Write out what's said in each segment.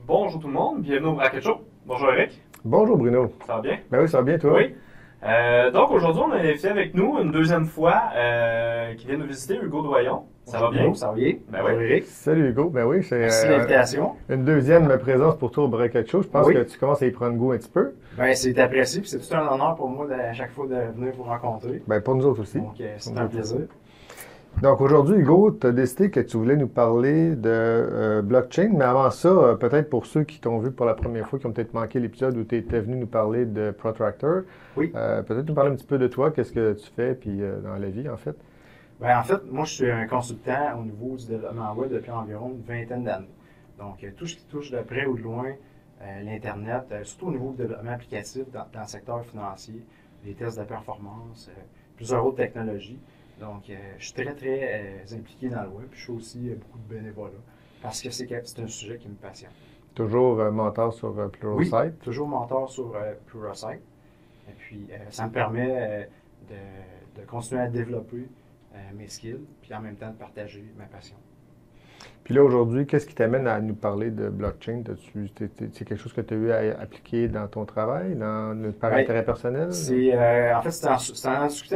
Bonjour tout le monde, bienvenue au Bracket Show. Bonjour Eric, Bonjour Bruno. ça va bien? Ben oui, ça va bien toi? Oui. Donc aujourd'hui, on a invité avec nous une deuxième fois qui vient nous visiter, Hugo Doyon. Ça va bien? Ça va bien? Ben oui. Eric. Salut Hugo. Ben oui, c'est Merci de l'invitation. une deuxième présence pour toi au Bracket Show. Je pense Oui. que tu commences à y prendre goût un petit peu. Ben, c'est apprécié, puis c'est tout un honneur pour moi à chaque fois de venir vous rencontrer. Ben pour nous autres aussi. Donc, c'est un plaisir. Donc aujourd'hui, Hugo, tu as décidé que tu voulais nous parler de blockchain, mais avant ça, peut-être pour ceux qui t'ont vu pour la première fois, qui ont peut-être manqué l'épisode où tu étais venu nous parler de Protractor, Oui. peut-être nous parler un petit peu de toi, qu'est-ce que tu fais, puis dans la vie en fait. Ben, en fait, moi, je suis un consultant au niveau du développement web depuis environ une vingtaine d'années. Donc, tout ce qui touche de près ou de loin l'Internet, surtout au niveau du développement applicatif dans le secteur financier, les tests de performance, plusieurs autres technologies. Donc, je suis très, très impliqué dans le web. Je fais aussi beaucoup de bénévolat parce que c'est un sujet qui me passionne. Toujours mentor sur Pluralsight. Oui, toujours mentor sur Pluralsight. Et puis, ça me permet de continuer à développer mes skills, puis en même temps de partager ma passion. Puis là, aujourd'hui, qu'est-ce qui t'amène à nous parler de blockchain? C'est quelque chose que tu as eu à appliquer dans ton travail, par intérêt personnel? En fait, c'est en discutant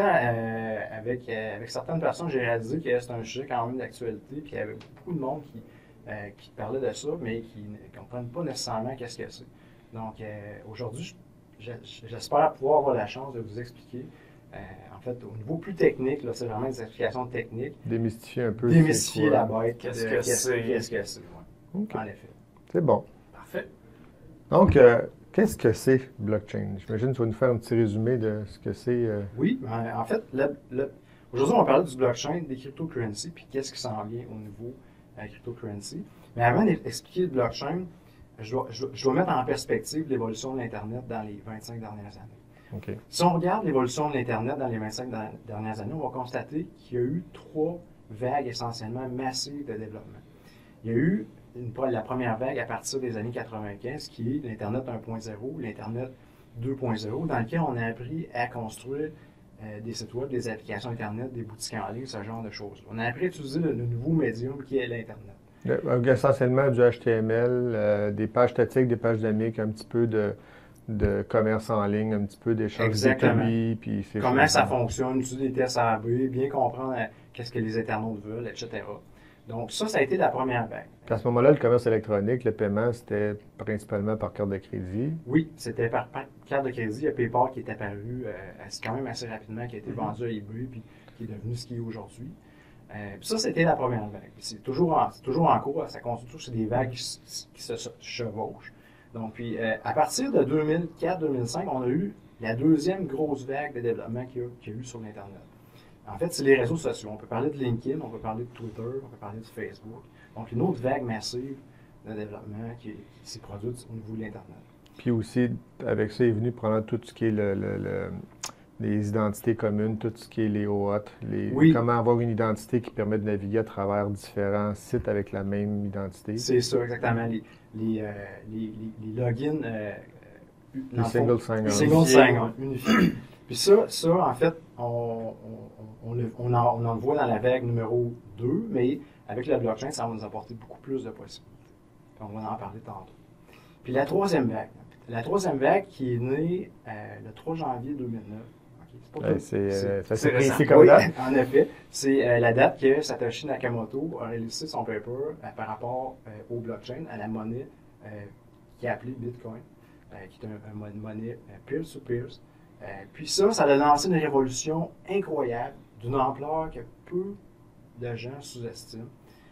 avec certaines personnes, j'ai réalisé que c'est un sujet quand même d'actualité, puis il y avait beaucoup de monde qui parlait de ça, mais qui ne comprennent pas nécessairement qu'est-ce que c'est. Donc, aujourd'hui, j'espère pouvoir avoir la chance de vous expliquer. En fait, au niveau plus technique, là, c'est vraiment des explications techniques. Démystifier un peu. Démystifier la bête. Qu'est-ce que c'est? Qu'est-ce que c'est, ouais. OK. En effet. C'est bon. Parfait. Donc, qu'est-ce que c'est blockchain? J'imagine que tu vas nous faire un petit résumé de ce que c'est. Oui, en fait, aujourd'hui, on va parler du blockchain, des cryptocurrencies, puis qu'est-ce qui s'en vient au niveau cryptocurrency. Mais avant d'expliquer le blockchain, je dois mettre en perspective l'évolution de l'Internet dans les 25 dernières années. OK. Si on regarde l'évolution de l'Internet dans les 25 dernières années, on va constater qu'il y a eu 3 vagues essentiellement massives de développement. Il y a eu la première vague à partir des années 95, qui est l'Internet 1.0, l'Internet 2.0, dans lequel on a appris à construire des sites web, des applications Internet, des boutiques en ligne, ce genre de choses. On a appris à utiliser le nouveau médium qui est l'Internet. Essentiellement du HTML, des pages statiques, des pages dynamiques, un petit peu de commerce en ligne, un petit peu d'échange Exactement. puis Comment ça fonctionne, utiliser des tests AB, bien comprendre qu'est-ce que les internautes veulent, etc. Donc ça a été la première vague. Puis à ce moment-là, le commerce électronique, le paiement, c'était principalement par carte de crédit. Oui, c'était par carte de crédit. Il y a PayPal qui est apparu quand même assez rapidement, qui a été vendu à eBay, puis qui est devenu ce qu'il est aujourd'hui. Puis ça, c'était la première vague. C'est toujours en cours, ça continue, c'est des vagues qui se chevauchent. Donc, puis, à partir de 2004-2005, on a eu la deuxième grosse vague de développement qu'il y a eu sur l'Internet. En fait, c'est les réseaux sociaux. On peut parler de LinkedIn, on peut parler de Twitter, on peut parler de Facebook. Donc, une autre vague massive de développement qui s'est produite au niveau de l'Internet. Puis aussi, avec ça, est venu prendre tout ce qui est les identités communes, tout ce qui est les OAuth, comment avoir une identité qui permet de naviguer à travers différents sites avec la même identité. C'est ça, exactement. Les logins, les single sign-on. Les single sign-on, unifiés. Puis ça, en fait, on en voit dans la vague numéro 2, mais avec le blockchain, ça va nous apporter beaucoup plus de possibilités. Puis on va en parler tantôt. Puis la troisième vague qui est née le 3 janvier 2009. C'est précis comme date. En effet, c'est la date que Satoshi Nakamoto a réalisé son paper par rapport au blockchain, à la monnaie qui est appelée Bitcoin, qui est une monnaie peer-to-peer. Puis ça a lancé une révolution incroyable, d'une ampleur que peu de gens sous-estiment.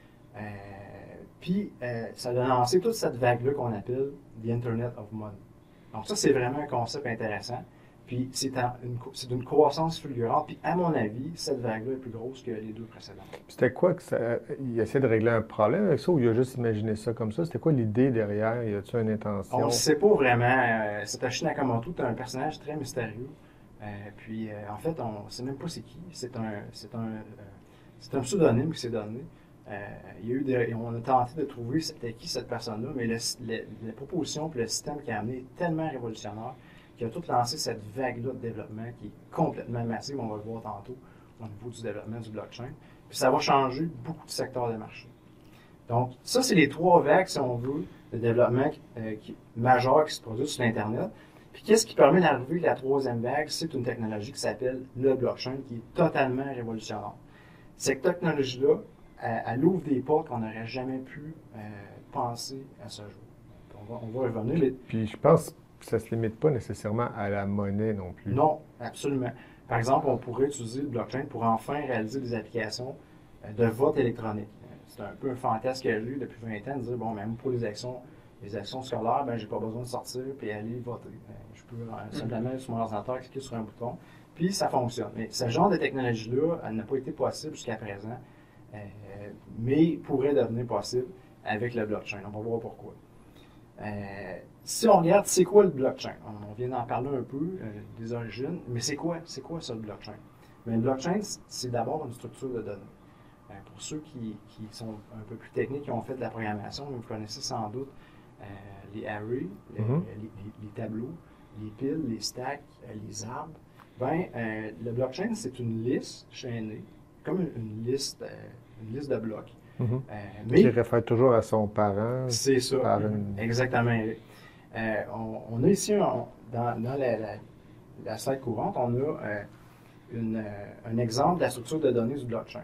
Puis ça a lancé toute cette vague-là qu'on appelle The Internet of Money. Donc ça, c'est vraiment un concept intéressant. Puis c'est d'une croissance fulgurante. Puis à mon avis, cette vague-là est plus grosse que les deux précédentes. C'était quoi il essaie de régler un problème avec ça ou il a juste imaginé ça comme ça? C'était quoi l'idée derrière? Y a-t-il une intention? On ne sait pas vraiment. Satoshi Nakamoto est un personnage très mystérieux. Puis en fait, on ne sait même pas c'est qui. C'est un pseudonyme qui s'est donné. On a tenté de trouver c'était qui cette personne-là, mais la proposition et le système qui a amené est tellement révolutionnaire qui a tout lancé cette vague-là de développement qui est complètement massive, on va le voir tantôt, au niveau du développement du blockchain. Puis ça va changer beaucoup de secteurs de marché. Donc, ça, c'est les 3 vagues, si on veut, de développement majeur qui se produit sur l'Internet. Puis qu'est-ce qui permet d'arriver à la troisième vague? C'est une technologie qui s'appelle le blockchain, qui est totalement révolutionnaire. Cette technologie-là, elle ouvre des portes qu'on n'aurait jamais pu penser à ce jour. On va revenir. Mais... Puis je pense que ça ne se limite pas nécessairement à la monnaie non plus. Non, absolument. Par exemple, on pourrait utiliser le blockchain pour enfin réaliser des applications de vote électronique. C'est un peu un fantasme que j'ai eu depuis 20 ans de dire, bon, même pour les actions scolaires, ben, j'ai pas besoin de sortir et aller voter. Je peux simplement, sur mon ordinateur, cliquer sur un bouton, puis ça fonctionne. Mais ce genre de technologie-là, elle n'a pas été possible jusqu'à présent, mais pourrait devenir possible avec le blockchain. On va voir pourquoi. Si on regarde, c'est quoi le blockchain? On vient d'en parler un peu des origines, mais c'est quoi ça, le blockchain? Mais le blockchain, c'est d'abord une structure de données. Pour ceux qui sont un peu plus techniques, qui ont fait de la programmation, vous connaissez sans doute les arrays, les tableaux, les piles, les stacks, les arbres. Le blockchain, c'est une liste chaînée, comme une liste de blocs. Mais qui réfère toujours à son parent. C'est ça, exactement. On a ici, dans la slide courante, on a un exemple de la structure de données du blockchain.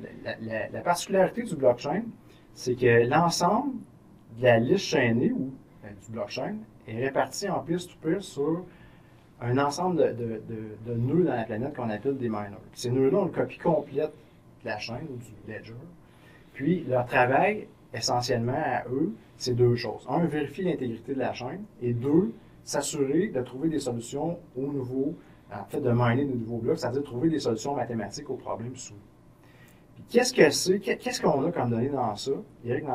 La particularité du blockchain, c'est que l'ensemble de la liste chaînée ou du blockchain est réparti en pire sur un ensemble de nœuds dans la planète qu'on appelle des miners. Puis ces nœuds-là ont une copie complète de la chaîne ou du ledger. Puis leur travail, essentiellement à eux, c'est deux choses. Un, vérifier l'intégrité de la chaîne et deux, s'assurer de trouver des solutions au niveau, en fait, de miner de nouveaux blocs, c'est-à-dire trouver des solutions mathématiques aux problèmes soumis. Puis qu'est-ce que c'est? Qu'est-ce qu'on a comme données dans ça? Eric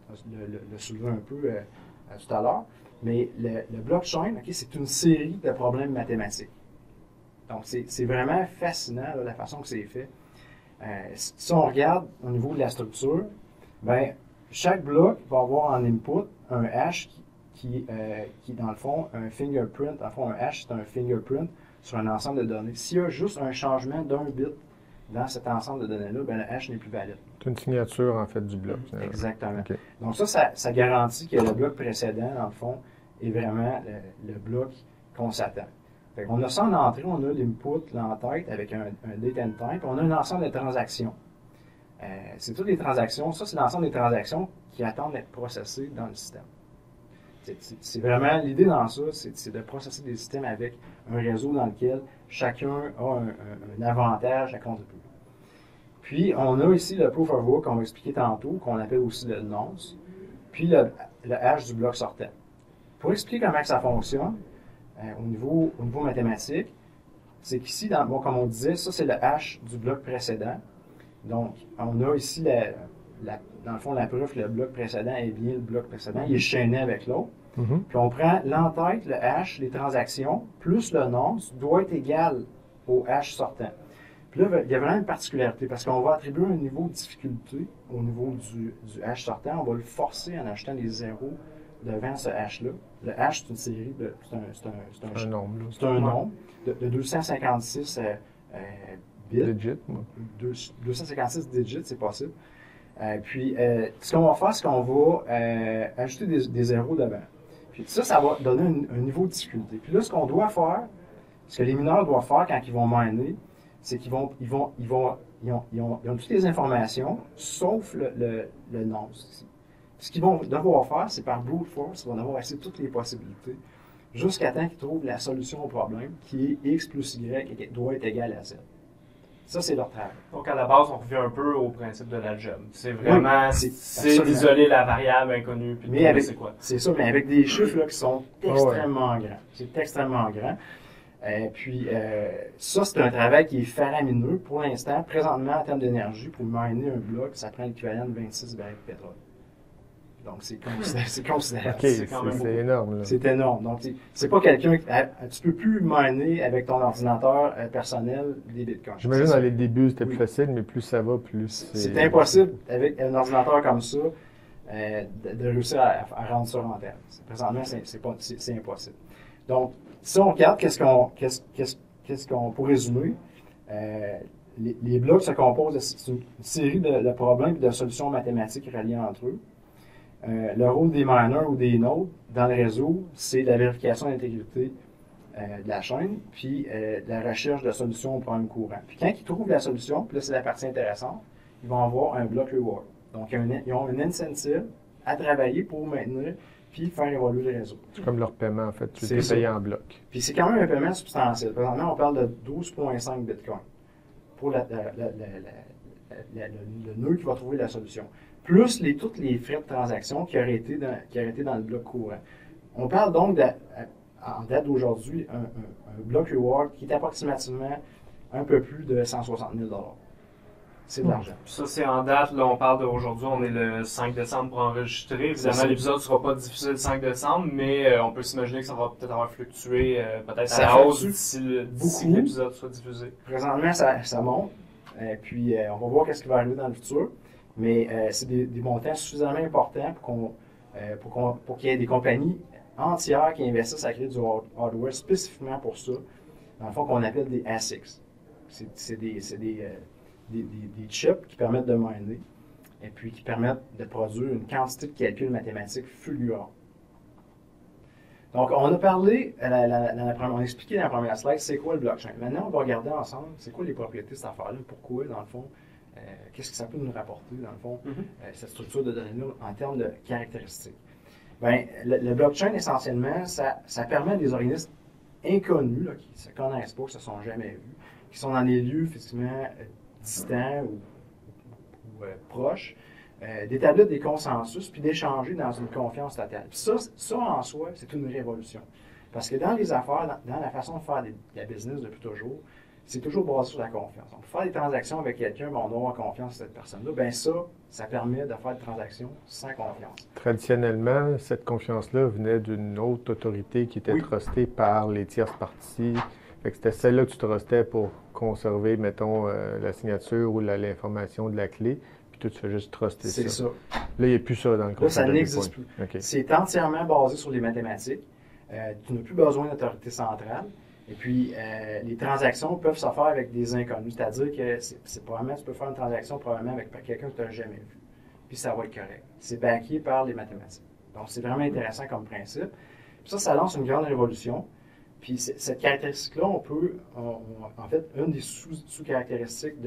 le soulevé un peu tout à l'heure, mais le blockchain, c'est une série de problèmes mathématiques. Donc, c'est vraiment fascinant là, la façon que c'est fait. Si on regarde au niveau de la structure, chaque bloc va avoir en input un hash qui dans le fond, un fingerprint. En fond, un hash, c'est un fingerprint sur un ensemble de données. S'il y a juste un changement d'un bit dans cet ensemble de données-là, le hash n'est plus valide. C'est une signature, en fait, du bloc. Exactement. Okay. Donc ça garantit que le bloc précédent, dans le fond, est vraiment le bloc qu'on s'attend. On a ça en entrée, on a l'input, l'entête avec un date and time, puis on a un ensemble de transactions. C'est toutes les transactions, ça c'est l'ensemble des transactions qui attendent d'être processées dans le système. C'est vraiment, l'idée dans ça, c'est de processer des systèmes avec un réseau dans lequel chacun a un avantage à contribuer. Puis, on a ici le proof of work qu'on va expliquer tantôt, qu'on appelle aussi le nonce, puis le hash du bloc sortant. Pour expliquer comment ça fonctionne, au niveau mathématique, c'est qu'ici, comme on disait, ça c'est le hash du bloc précédent. Donc, on a ici, dans le fond, la preuve que le bloc précédent est bien le bloc précédent, il est chaîné avec l'autre. Puis on prend l'entête, le hash, les transactions, plus le nonce doit être égal au hash sortant. Puis là, il y a vraiment une particularité, parce qu'on va attribuer un niveau de difficulté au niveau du hash sortant. On va le forcer en ajoutant des zéros devant ce hash-là. Le hash, c'est une série de... C'est un nombre. C'est un nombre de 256 bits. Digits, moi. 256 digits, c'est possible. Puis, ce qu'on va faire, c'est qu'on va ajouter des zéros devant. Puis ça va donner un niveau de difficulté. Puis là, ce qu'on doit faire, ce que les mineurs doivent faire quand ils vont miner, c'est qu'ils ont toutes les informations, sauf le nonce. Ce qu'ils vont devoir faire, c'est par brute force, ils vont devoir essayer toutes les possibilités, jusqu'à temps qu'ils trouvent la solution au problème, qui est X plus Y, qui doit être égal à Z. Ça, c'est leur travail. Donc, à la base, on revient un peu au principe de l'algèbre. C'est vraiment, c'est d'isoler la variable inconnue, puis de trouver c'est quoi. C'est ça, mais avec des chiffres là, qui sont extrêmement grands. C'est extrêmement grand. Ça, c'est un travail qui est faramineux. Pour l'instant, présentement, en termes d'énergie, pour miner un bloc, ça prend l'équivalent de 26 barils de pétrole. Donc, c'est considérable. Okay, c'est énorme. Là. C'est énorme. Donc, c'est pas quelqu'un... Tu peux plus miner avec ton ordinateur personnel des bitcoins. J'imagine dans les débuts, c'était plus facile, mais plus ça va, plus c'est impossible, avec un ordinateur comme ça, de réussir à rendre ça rentable. Présentement, c'est impossible. Donc, si on regarde, qu'est-ce qu'on pour résumer, les blocs se composent d'une série de problèmes et de solutions mathématiques reliées entre eux. Le rôle des miners ou des nodes dans le réseau, c'est la vérification d'intégrité de la chaîne, puis la recherche de solutions au problème courant. Puis quand ils trouvent la solution, puis là c'est la partie intéressante, ils vont avoir un block reward. Donc ils ont un incentive à travailler pour maintenir puis faire évoluer le réseau. C'est comme leur paiement en fait, tu es payé en bloc. Puis c'est quand même un paiement substantiel. Présentement, on parle de 12,5 bitcoins pour le nœud qui va trouver la solution. Plus tous les frais de transaction qui auraient été dans le bloc courant. On parle donc, en date d'aujourd'hui, un block reward qui est approximativement un peu plus de 160 000 $. C'est de l'argent. Ça, c'est en date. Là, on parle d'aujourd'hui. On est le 5 décembre pour enregistrer. Évidemment, l'épisode ne sera pas diffusé le 5 décembre, mais on peut s'imaginer que ça va peut-être avoir fluctué peut-être à la hausse d'ici que l'épisode soit diffusé. Présentement, ça monte. Puis, on va voir ce qui va arriver dans le futur. Mais c'est des montants suffisamment importants pour qu'il y ait des compagnies entières qui investissent à créer du hardware spécifiquement pour ça. Dans le fond, qu'on appelle des ASICs. C'est des chips qui permettent de miner et puis qui permettent de produire une quantité de calculs mathématiques fulgurants. Donc, on a parlé, on a expliqué dans la première slide, c'est quoi le blockchain. Maintenant, on va regarder ensemble, c'est quoi les propriétés de cette affaire-là, pourquoi, dans le fond, qu'est-ce que ça peut nous rapporter, dans le fond, cette structure de données-là en termes de caractéristiques. Bien, le blockchain, essentiellement, ça permet à des organismes inconnus, là, qui ne se connaissent pas, qui ne se sont jamais vus, qui sont dans des lieux, effectivement, distants ou proches, d'établir des consensus puis d'échanger dans une confiance totale. Puis ça en soi, c'est une révolution. Parce que dans les affaires, dans la façon de faire de la business depuis toujours, c'est toujours basé sur la confiance. Donc, pour faire des transactions avec quelqu'un, on doit avoir confiance en cette personne-là. Bien ça permet de faire des transactions sans confiance. Traditionnellement, cette confiance-là venait d'une autre autorité qui était trustée par les tierces parties. Fait que c'était celle-là que tu trustais pour conserver, mettons, la signature ou l'information de la clé. Puis toi, tu fais juste truster ça. C'est ça. Là, il n'y a plus ça dans le concept. Là, ça n'existe plus. Okay. C'est entièrement basé sur les mathématiques. Tu n'as plus besoin d'autorité centrale. Et puis, les transactions peuvent se faire avec des inconnus. C'est-à-dire que tu peux faire une transaction probablement avec quelqu'un que tu n'as jamais vu. Puis ça va être correct. C'est backé par les mathématiques. Donc, c'est vraiment intéressant comme principe. Puis ça lance une grande révolution. Puis cette caractéristique-là, en fait, une des sous-caractéristiques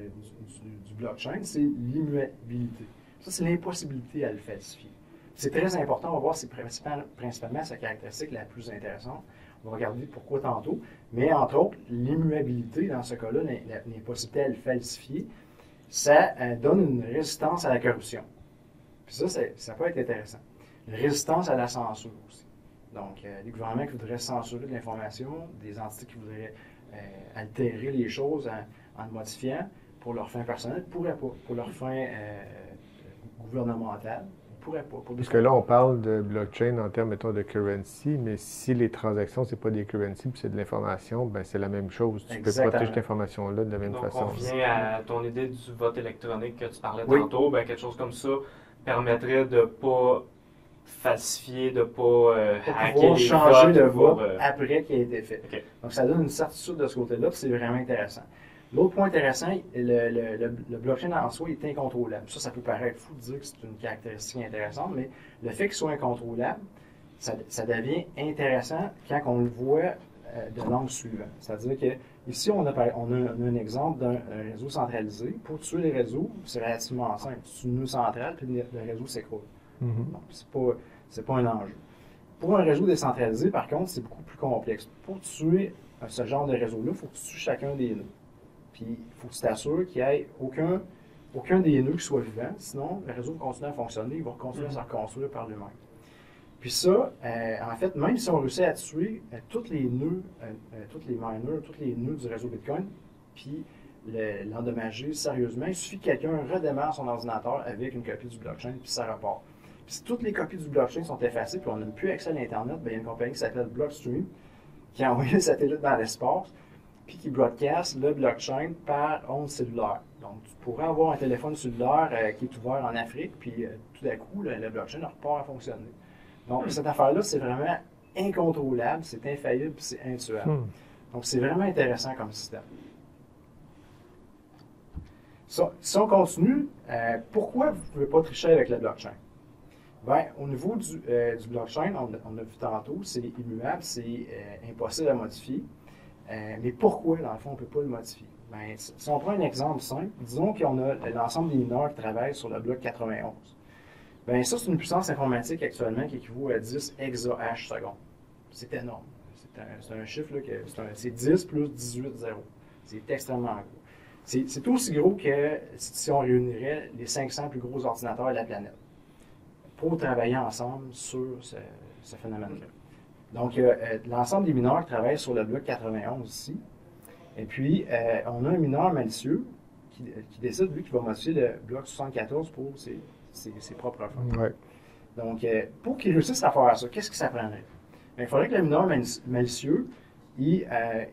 du blockchain, c'est l'immuabilité. Ça, c'est l'impossibilité à le falsifier. C'est très important. On va voir, c'est principalement sa caractéristique la plus intéressante. On va regarder pourquoi tantôt. Mais entre autres, l'immuabilité, dans ce cas-là, l'impossibilité à le falsifier, ça donne une résistance à la corruption. Puis ça peut être intéressant. Une résistance à la censure aussi. Donc, les gouvernements qui voudraient censurer de l'information, des entités qui voudraient altérer les choses en le modifiant pour leurs fins personnelles, ne pourraient pas. Pour leurs fins gouvernementales, ils ne pourraient pas. Parce que là, on parle de blockchain en termes, mettons, de currency, mais si les transactions, ce n'est pas des currency, puis c'est de l'information, ben c'est la même chose. Tu peux protéger cette information-là de la même façon. Donc, on vient à ton idée du vote électronique que tu parlais tantôt. Ben, quelque chose comme ça permettrait de ne pas falsifier, de ne pas hacker les changer votes, le vote après qu'il ait été fait. Okay. Donc, ça donne une certitude de ce côté-là, puis c'est vraiment intéressant. L'autre point intéressant, le blockchain en soi est incontrôlable. Ça peut paraître fou de dire que c'est une caractéristique intéressante, mais le fait qu'il soit incontrôlable, ça devient intéressant quand on le voit de l'angle suivant. C'est-à-dire que ici, on a un exemple d'un réseau centralisé. Pour tuer les réseaux, c'est relativement simple. Tu tues une nœud centrale, puis le réseau s'écroule. Donc, c'est pas un enjeu. Pour un réseau décentralisé, par contre, c'est beaucoup plus complexe. Pour tuer ce genre de réseau-là, il faut que tu tues chacun des nœuds. Puis, il faut que tu t'assures qu'il n'y ait aucun des nœuds qui soit vivant. Sinon, le réseau va continuer à fonctionner, il va continuer à se reconstruire par lui-même. Puis ça, en fait, même si on réussit à tuer tous les nœuds, tous les miners, tous les nœuds du réseau Bitcoin, puis l'endommager sérieusement, il suffit que quelqu'un redémarre son ordinateur avec une copie du blockchain, puis ça repart. Puis si toutes les copies du blockchain sont effacées, puis on n'a plus accès à l'Internet, bien, il y a une compagnie qui s'appelle Blockstream, qui a envoyé un satellite dans l'espace, puis qui broadcast le blockchain par onde cellulaire. Donc, tu pourrais avoir un téléphone cellulaire qui est ouvert en Afrique, puis tout d'un coup, le blockchain repart à fonctionner. Donc, cette affaire-là, c'est vraiment incontrôlable, c'est infaillible, puis c'est intuable. Donc, c'est vraiment intéressant comme système. Si on continue, pourquoi vous ne pouvez pas tricher avec le blockchain? Bien, au niveau du blockchain, on a vu tantôt, c'est immuable, c'est impossible à modifier. Mais pourquoi, dans le fond, on ne peut pas le modifier? Bien, si on prend un exemple simple, disons qu'on a l'ensemble des mineurs qui travaillent sur le bloc 91. Bien, ça, c'est une puissance informatique actuellement qui équivaut à 10 exahash secondes. C'est énorme. C'est un chiffre, là, c'est 10 plus 18 zéros. C'est extrêmement gros. C'est aussi gros que si on réunirait les 500 plus gros ordinateurs de la planète pour travailler ensemble sur ce phénomène-là. Donc, l'ensemble des mineurs qui travaillent sur le bloc 91 ici. Et puis, on a un mineur malicieux qui décide, lui, qu'il va modifier le bloc 74 pour ses propres fins. Ouais. Donc, pour qu'il réussisse à faire ça, qu'est-ce que ça prendrait? Bien, il faudrait que le mineur malicieux, il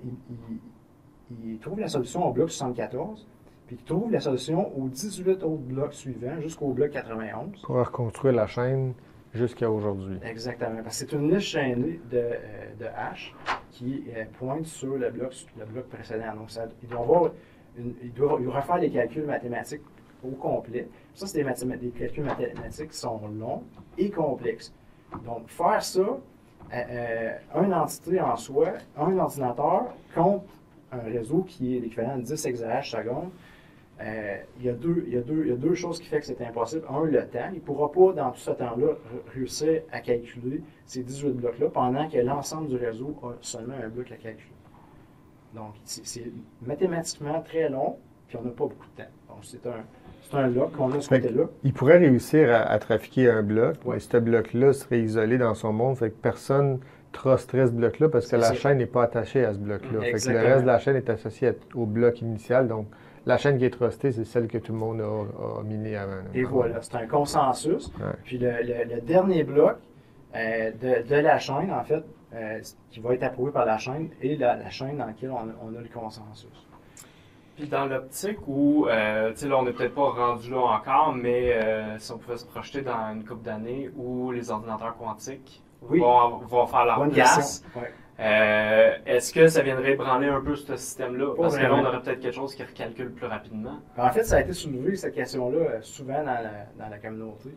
trouve la solution au bloc 74, puis qu'il trouve la solution aux 18 autres blocs suivants jusqu'au bloc 91. Pour reconstruire la chaîne jusqu'à aujourd'hui. Exactement, parce que c'est une liste chaînée de hash qui pointe sur le bloc précédent. Donc, il doit refaire les calculs mathématiques au complet. Ça, c'est des calculs mathématiques qui sont longs et complexes. Donc, faire ça, une entité en soi, un ordinateur contre un réseau qui est l'équivalent de 10 exahash secondes, il y a deux choses qui font que c'est impossible. Un, le temps. Il ne pourra pas, dans tout ce temps-là, réussir à calculer ces 18 blocs-là pendant que l'ensemble du réseau a seulement un bloc à calculer. Donc, c'est mathématiquement très long, puis on n'a pas beaucoup de temps. Donc, c'est un lock qu'on a de ce côté-là. Il pourrait réussir à trafiquer un bloc, mais ce bloc-là serait isolé dans son monde, fait que personne trusterait ce bloc-là parce que la chaîne n'est pas attachée à ce bloc-là. Fait que le reste de la chaîne est associé au bloc initial, donc la chaîne qui est trustée, c'est celle que tout le monde a minée avant. Et voilà, c'est un consensus. Ouais. Puis le dernier bloc de la chaîne, en fait, qui va être approuvé par la chaîne, est la chaîne dans laquelle on a le consensus. Puis dans l'optique où, tu sais, là, on n'est peut-être pas rendu là encore, mais si on pouvait se projeter dans une couple d'années où les ordinateurs quantiques vont faire leur place, est-ce que ça viendrait ébranler un peu ce système-là? Parce que là, on aurait peut-être quelque chose qui recalcule plus rapidement. En fait, ça a été soulevé, cette question-là, souvent dans la communauté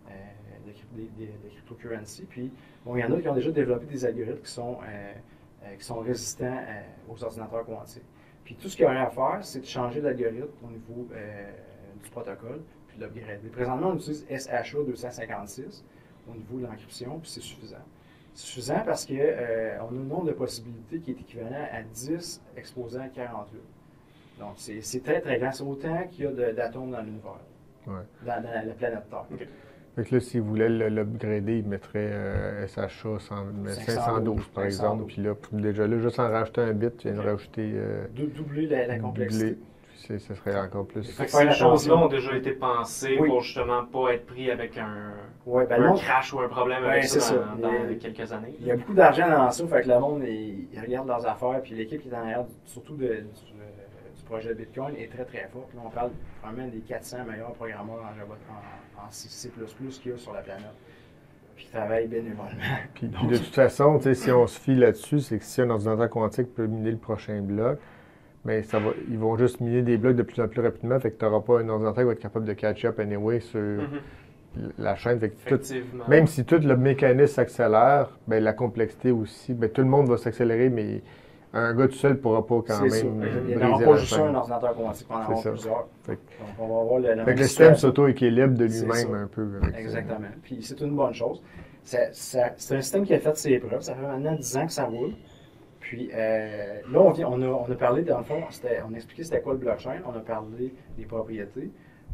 de cryptocurrency. Puis, bon, il y en a qui ont déjà développé des algorithmes qui sont résistants aux ordinateurs quantiques. Puis tout ce qu'il y aurait à faire, c'est de changer l'algorithme au niveau du protocole, puis de l'upgrader. Présentement, on utilise SHA 256 au niveau de l'encryption, puis c'est suffisant. C'est suffisant parce qu'on a un nombre de possibilités qui est équivalent à 10 exposé à 48. Donc, c'est très, très grand. C'est autant qu'il y a d'atomes dans l'univers, dans la planète Terre. Okay. Fait que là, s'il voulait l'upgrader, il mettrait SHA 512, par exemple. Puis là, déjà là, juste en rajouter un bit, tu viens de rajouter... doubler la complexité. Puis ce serait encore plus... Fait que ces choses-là ont déjà été pensées pour justement pas être pris avec un crash ou un problème avec ça dans quelques années. Il y a beaucoup d'argent dans ça, fait que le monde, il regarde leurs affaires, puis l'équipe qui est en arrière, surtout du projet Bitcoin, est très, très forte. Là, on parle vraiment des 400 meilleurs programmeurs en C++ qu'il y a sur la planète, puis qui travaillent bénévolement. Puis de toute façon, si on se fie là-dessus, c'est que si un ordinateur quantique peut miner le prochain bloc, mais ils vont juste miner des blocs de plus en plus rapidement, fait que tu n'auras pas un ordinateur qui va être capable de catch-up anyway sur la chaîne. Fait que même si tout le mécanisme s'accélère, ben, la complexité aussi, ben, tout le monde va s'accélérer, mais un gars tout seul ne pourra pas quand même. Il n'y aura pas juste un ordinateur quantique, on en aura plusieurs. Donc, on va avoir le système s'auto-équilibre de lui-même un peu. Exactement. Puis c'est une bonne chose. C'est un système qui a fait ses preuves. Ça fait maintenant 10 ans que ça roule. Puis là, on a parlé, dans le fond, on a expliqué c'était quoi le blockchain. On a parlé des propriétés.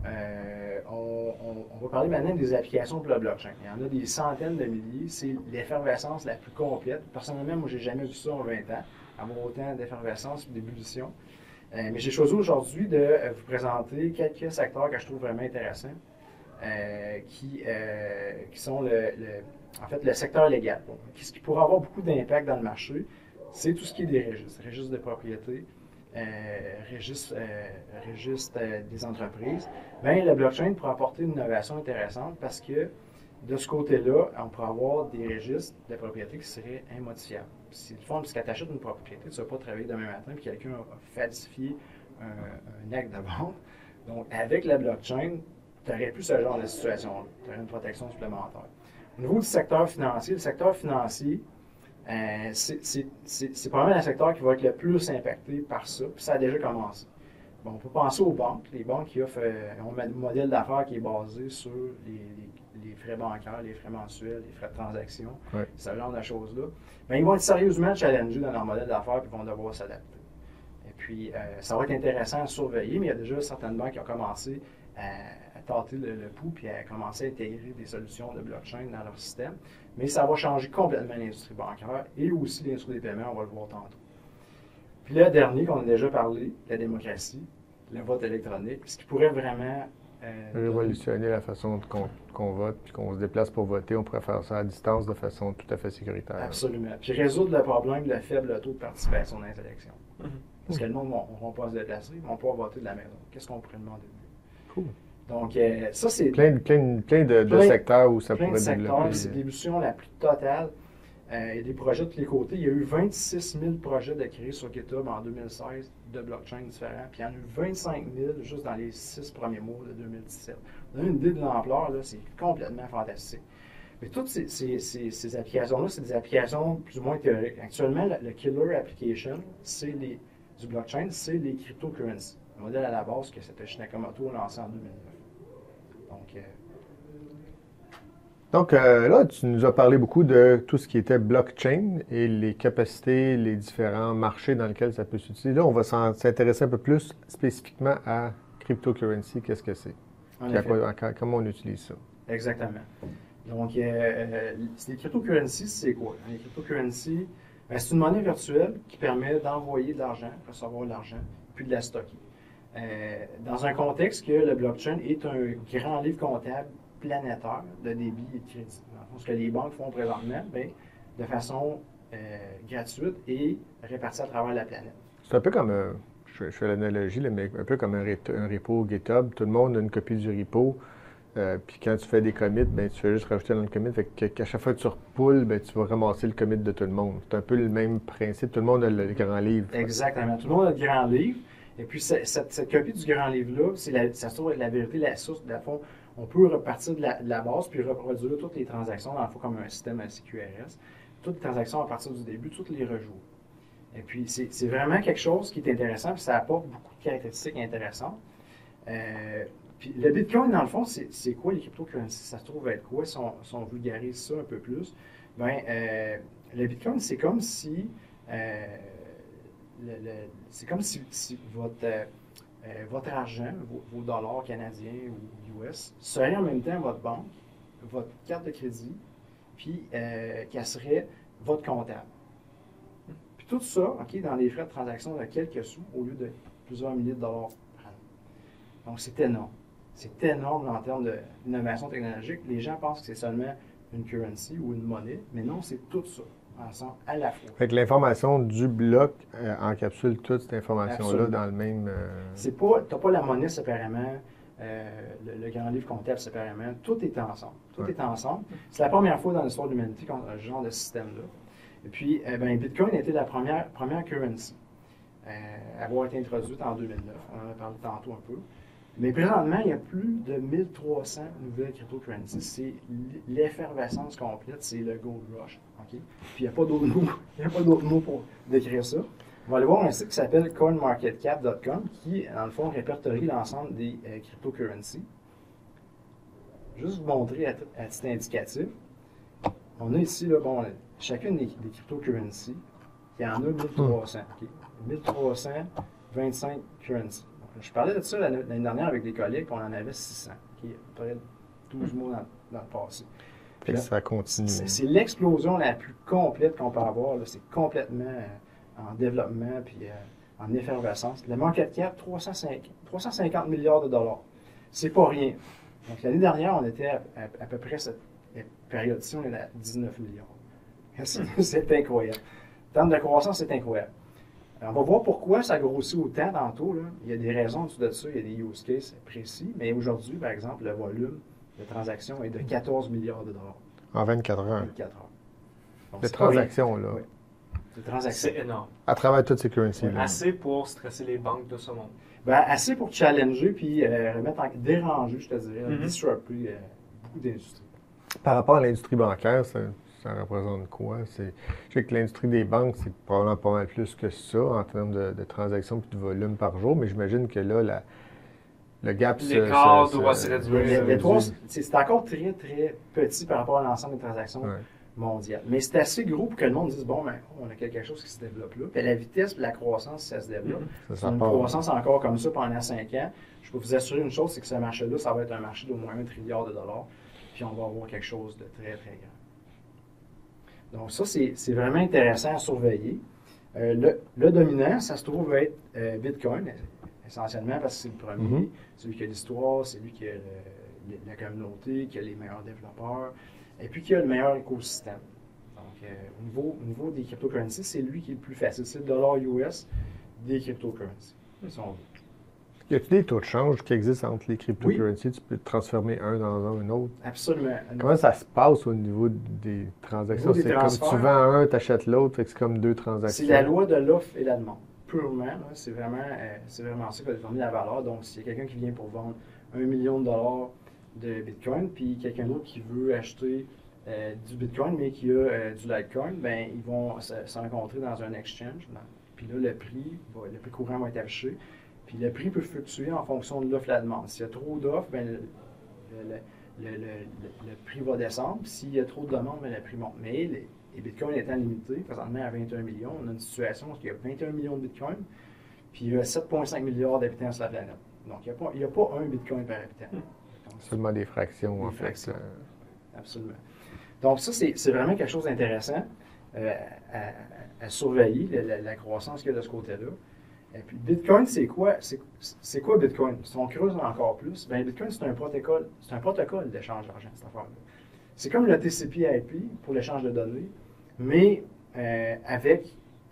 On va parler maintenant des applications pour le blockchain. Il y en a des centaines de milliers. C'est l'effervescence la plus complète. Personnellement, moi, j'ai jamais vu ça en 20 ans. Avoir autant d'effervescence et d'ébullition. Mais j'ai choisi aujourd'hui de vous présenter quelques secteurs que je trouve vraiment intéressants, qui sont en fait le secteur légal. Donc, ce qui pourrait avoir beaucoup d'impact dans le marché, c'est tout ce qui est des registres de propriété, registres des entreprises. Bien, le blockchain pourrait apporter une innovation intéressante parce que de ce côté-là, on pourrait avoir des registres de propriété qui seraient immodifiables. C'est le fond, parce que tu achètes une propriété, tu ne vas pas travailler demain matin puis quelqu'un a falsifié un acte de vente. Donc, avec la blockchain, tu n'aurais plus ce genre de situation-là. Tu aurais une protection supplémentaire. Au niveau du secteur financier, le secteur financier, c'est probablement un secteur qui va être le plus impacté par ça, puis ça a déjà commencé. Bon, on peut penser aux banques. Les banques qui offrent un modèle d'affaires qui est basé sur les frais bancaires, les frais mensuels, les frais de transaction, ce genre de choses-là. Bien, ils vont être sérieusement challengés dans leur modèle d'affaires et vont devoir s'adapter. Et puis, ça va être intéressant à surveiller, mais il y a déjà certaines banques qui ont commencé à tâter le pouls puis à commencer à intégrer des solutions de blockchain dans leur système. Mais ça va changer complètement l'industrie bancaire et aussi l'industrie des paiements, on va le voir tantôt. Puis le dernier qu'on a déjà parlé, la démocratie, le vote électronique, ce qui pourrait vraiment révolutionner la façon qu'on vote puis qu'on se déplace pour voter. On pourrait faire ça à distance de façon tout à fait sécuritaire. Absolument. Puis résoudre le problème de le faible taux de participation dans les élections. Parce que le monde ne va pas se déplacer, ils vont pas voter de la maison. Qu'est-ce qu'on pourrait demander de mieux? Cool. Donc, ça, c'est... Plein de secteurs où ça pourrait développer. C'est l'évolution la plus totale. Il y a des projets de tous les côtés. Il y a eu 26 000 projets de créer sur GitHub en 2016 de blockchain différents. Puis il y en a eu 25 000 juste dans les 6 premiers mois de 2017. On a une idée de l'ampleur, là, c'est complètement fantastique. Mais toutes ces applications-là, c'est des applications plus ou moins théoriques. Actuellement, le killer application, du blockchain, c'est les cryptocurrencies. Le modèle à la base que Satoshi Nakamoto a lancé en 2009. Donc, là, tu nous as parlé beaucoup de tout ce qui était blockchain et les capacités, les différents marchés dans lesquels ça peut s'utiliser. Là, on va s'intéresser un peu plus spécifiquement à cryptocurrency. Qu'est-ce que c'est? Comment on utilise ça? Exactement. Donc, les cryptocurrencies, c'est quoi? Les cryptocurrencies, c'est une monnaie virtuelle qui permet d'envoyer de l'argent, recevoir de l'argent, puis de la stocker. Dans un contexte que le blockchain est un grand livre comptable planétaire de débit et de crédit. Ce que les banques font présentement, de façon gratuite et répartie à travers la planète. C'est un peu comme, je fais l'analogie, mais un peu comme un repo GitHub. Tout le monde a une copie du repo. Puis quand tu fais des commits, tu fais juste rajouter dans le commit. Fait qu'à chaque fois que tu repoules, tu vas ramasser le commit de tout le monde. C'est un peu le même principe. Tout le monde a le grand livre. Exactement. Tout le monde a le grand livre. Et puis cette copie du grand livre-là, ça se trouve être la vérité, la source. De la fond, on peut repartir de la base puis reproduire toutes les transactions dans le fond comme un système CQRS. Toutes les transactions à partir du début, toutes les rejouer. Et puis c'est vraiment quelque chose qui est intéressant puis ça apporte beaucoup de caractéristiques intéressantes. Puis le Bitcoin, dans le fond, c'est quoi les cryptocurrencies? Ça se trouve être quoi si on vulgarise ça un peu plus? Le Bitcoin, c'est comme si votre argent, vos dollars canadiens ou US, serait en même temps votre banque, votre carte de crédit, puis qu'elle serait votre comptable. Puis tout ça, dans les frais de transaction de quelques sous au lieu de plusieurs milliers de dollars par an. Donc c'est énorme. C'est énorme en termes d'innovation technologique. Les gens pensent que c'est seulement une currency ou une monnaie, mais non, c'est tout ça, ensemble, à la fois. Fait que l'information du bloc encapsule toute cette information-là dans le même... Tu n'as pas la monnaie séparément, le grand livre comptable séparément. Tout est ensemble. Tout est ensemble. C'est la première fois dans l'histoire de l'humanité qu'on a ce genre de système-là. Et puis, Bitcoin a été la première currency à avoir été introduite en 2009. On en a parlé tantôt un peu. Mais présentement, il y a plus de 1300 nouvelles cryptocurrencies. C'est l'effervescence complète, c'est le gold rush. Puis il n'y a pas d'autres mots pour décrire ça. On va aller voir un site qui s'appelle coinmarketcap.com qui, dans le fond, répertorie l'ensemble des cryptocurrencies. Juste vous montrer à titre indicatif. On a ici, chacune des cryptocurrencies, il y en a 1300. 1325 currencies. Je parlais de ça l'année dernière avec des collègues, puis on en avait 600, à peu près 12 mois dans le passé. Puis là, ça continue. C'est l'explosion la plus complète qu'on peut avoir. C'est complètement en développement puis en effervescence. Le market cap, 350 milliards de dollars. C'est pas rien. Donc l'année dernière, on était à peu près cette période-ci, on est à 19 milliards. C'est incroyable. En termes de croissance, c'est incroyable. Alors, on va voir pourquoi ça grossit autant tantôt. Là. Il y a des raisons en dessous de ça, il y a des use cases précis. Mais aujourd'hui, par exemple, le volume de transactions est de 14 milliards de dollars. En 24 heures. 24 heures. Donc, de transactions, là. Oui. De transactions. C'est énorme. À travers toutes ces currencies. Ouais, assez pour stresser les banques de ce monde. Assez pour challenger puis déranger, je te dirais, disrupter beaucoup d'industries. Par rapport à l'industrie bancaire, ça représente quoi? Je sais que l'industrie des banques, c'est probablement pas mal plus que ça en termes de transactions et de volume par jour, mais j'imagine que là, le gap l'écart doit se réduire. C'est encore très, très petit par rapport à l'ensemble des transactions mondiales. Mais c'est assez gros pour que le monde dise, bon, ben, on a quelque chose qui se développe là. Puis la vitesse de la croissance, ça se développe. C'est une croissance encore comme ça pendant 5 ans. Je peux vous assurer une chose, c'est que ce marché-là, ça va être un marché d'au moins $1 trillion. Puis on va avoir quelque chose de très, très grand. Donc ça, c'est vraiment intéressant à surveiller. Le dominant, ça se trouve être Bitcoin, essentiellement parce que c'est le premier, celui qui a l'histoire, c'est lui qui a la communauté, qui a les meilleurs développeurs, et puis qui a le meilleur écosystème. Donc, au niveau des cryptocurrencies, c'est lui qui est le plus facile. C'est le dollar US des cryptocurrencies. Y a-t-il des taux de change qui existent entre les cryptocurrencies? Oui. Tu peux transformer un dans un autre? Absolument. Comment ça se passe au niveau des transactions? C'est comme tu vends un, tu achètes l'autre, c'est comme 2 transactions. C'est la loi de l'offre et la demande. Purement, c'est vraiment ça qui va déterminer la valeur. Donc, s'il y a quelqu'un qui vient pour vendre $1 million de Bitcoin, puis quelqu'un d'autre qui veut acheter du Bitcoin, mais qui a du Litecoin, ben ils vont se rencontrer dans un exchange. Puis là, le prix courant va être affiché. Puis le prix peut fluctuer en fonction de l'offre et la demande. S'il y a trop d'offres, ben le prix va descendre. Puis s'il y a trop de demandes, ben le prix monte. Mais les bitcoins étant limités, présentement à 21 millions, on a une situation où il y a 21 millions de bitcoins, puis il y a 7,5 milliards d'habitants sur la planète. Donc il n'y a pas un bitcoin par habitant. Donc, seulement des fractions, en fait. Absolument. Donc ça, c'est vraiment quelque chose d'intéressant à surveiller, la croissance qu'il y a de ce côté-là. Et puis, Bitcoin, c'est quoi? C'est quoi Bitcoin? Si on creuse encore plus, bien, Bitcoin, c'est un protocole d'échange d'argent, cette affaire-là. C'est comme le TCP/IP pour l'échange de données, mais avec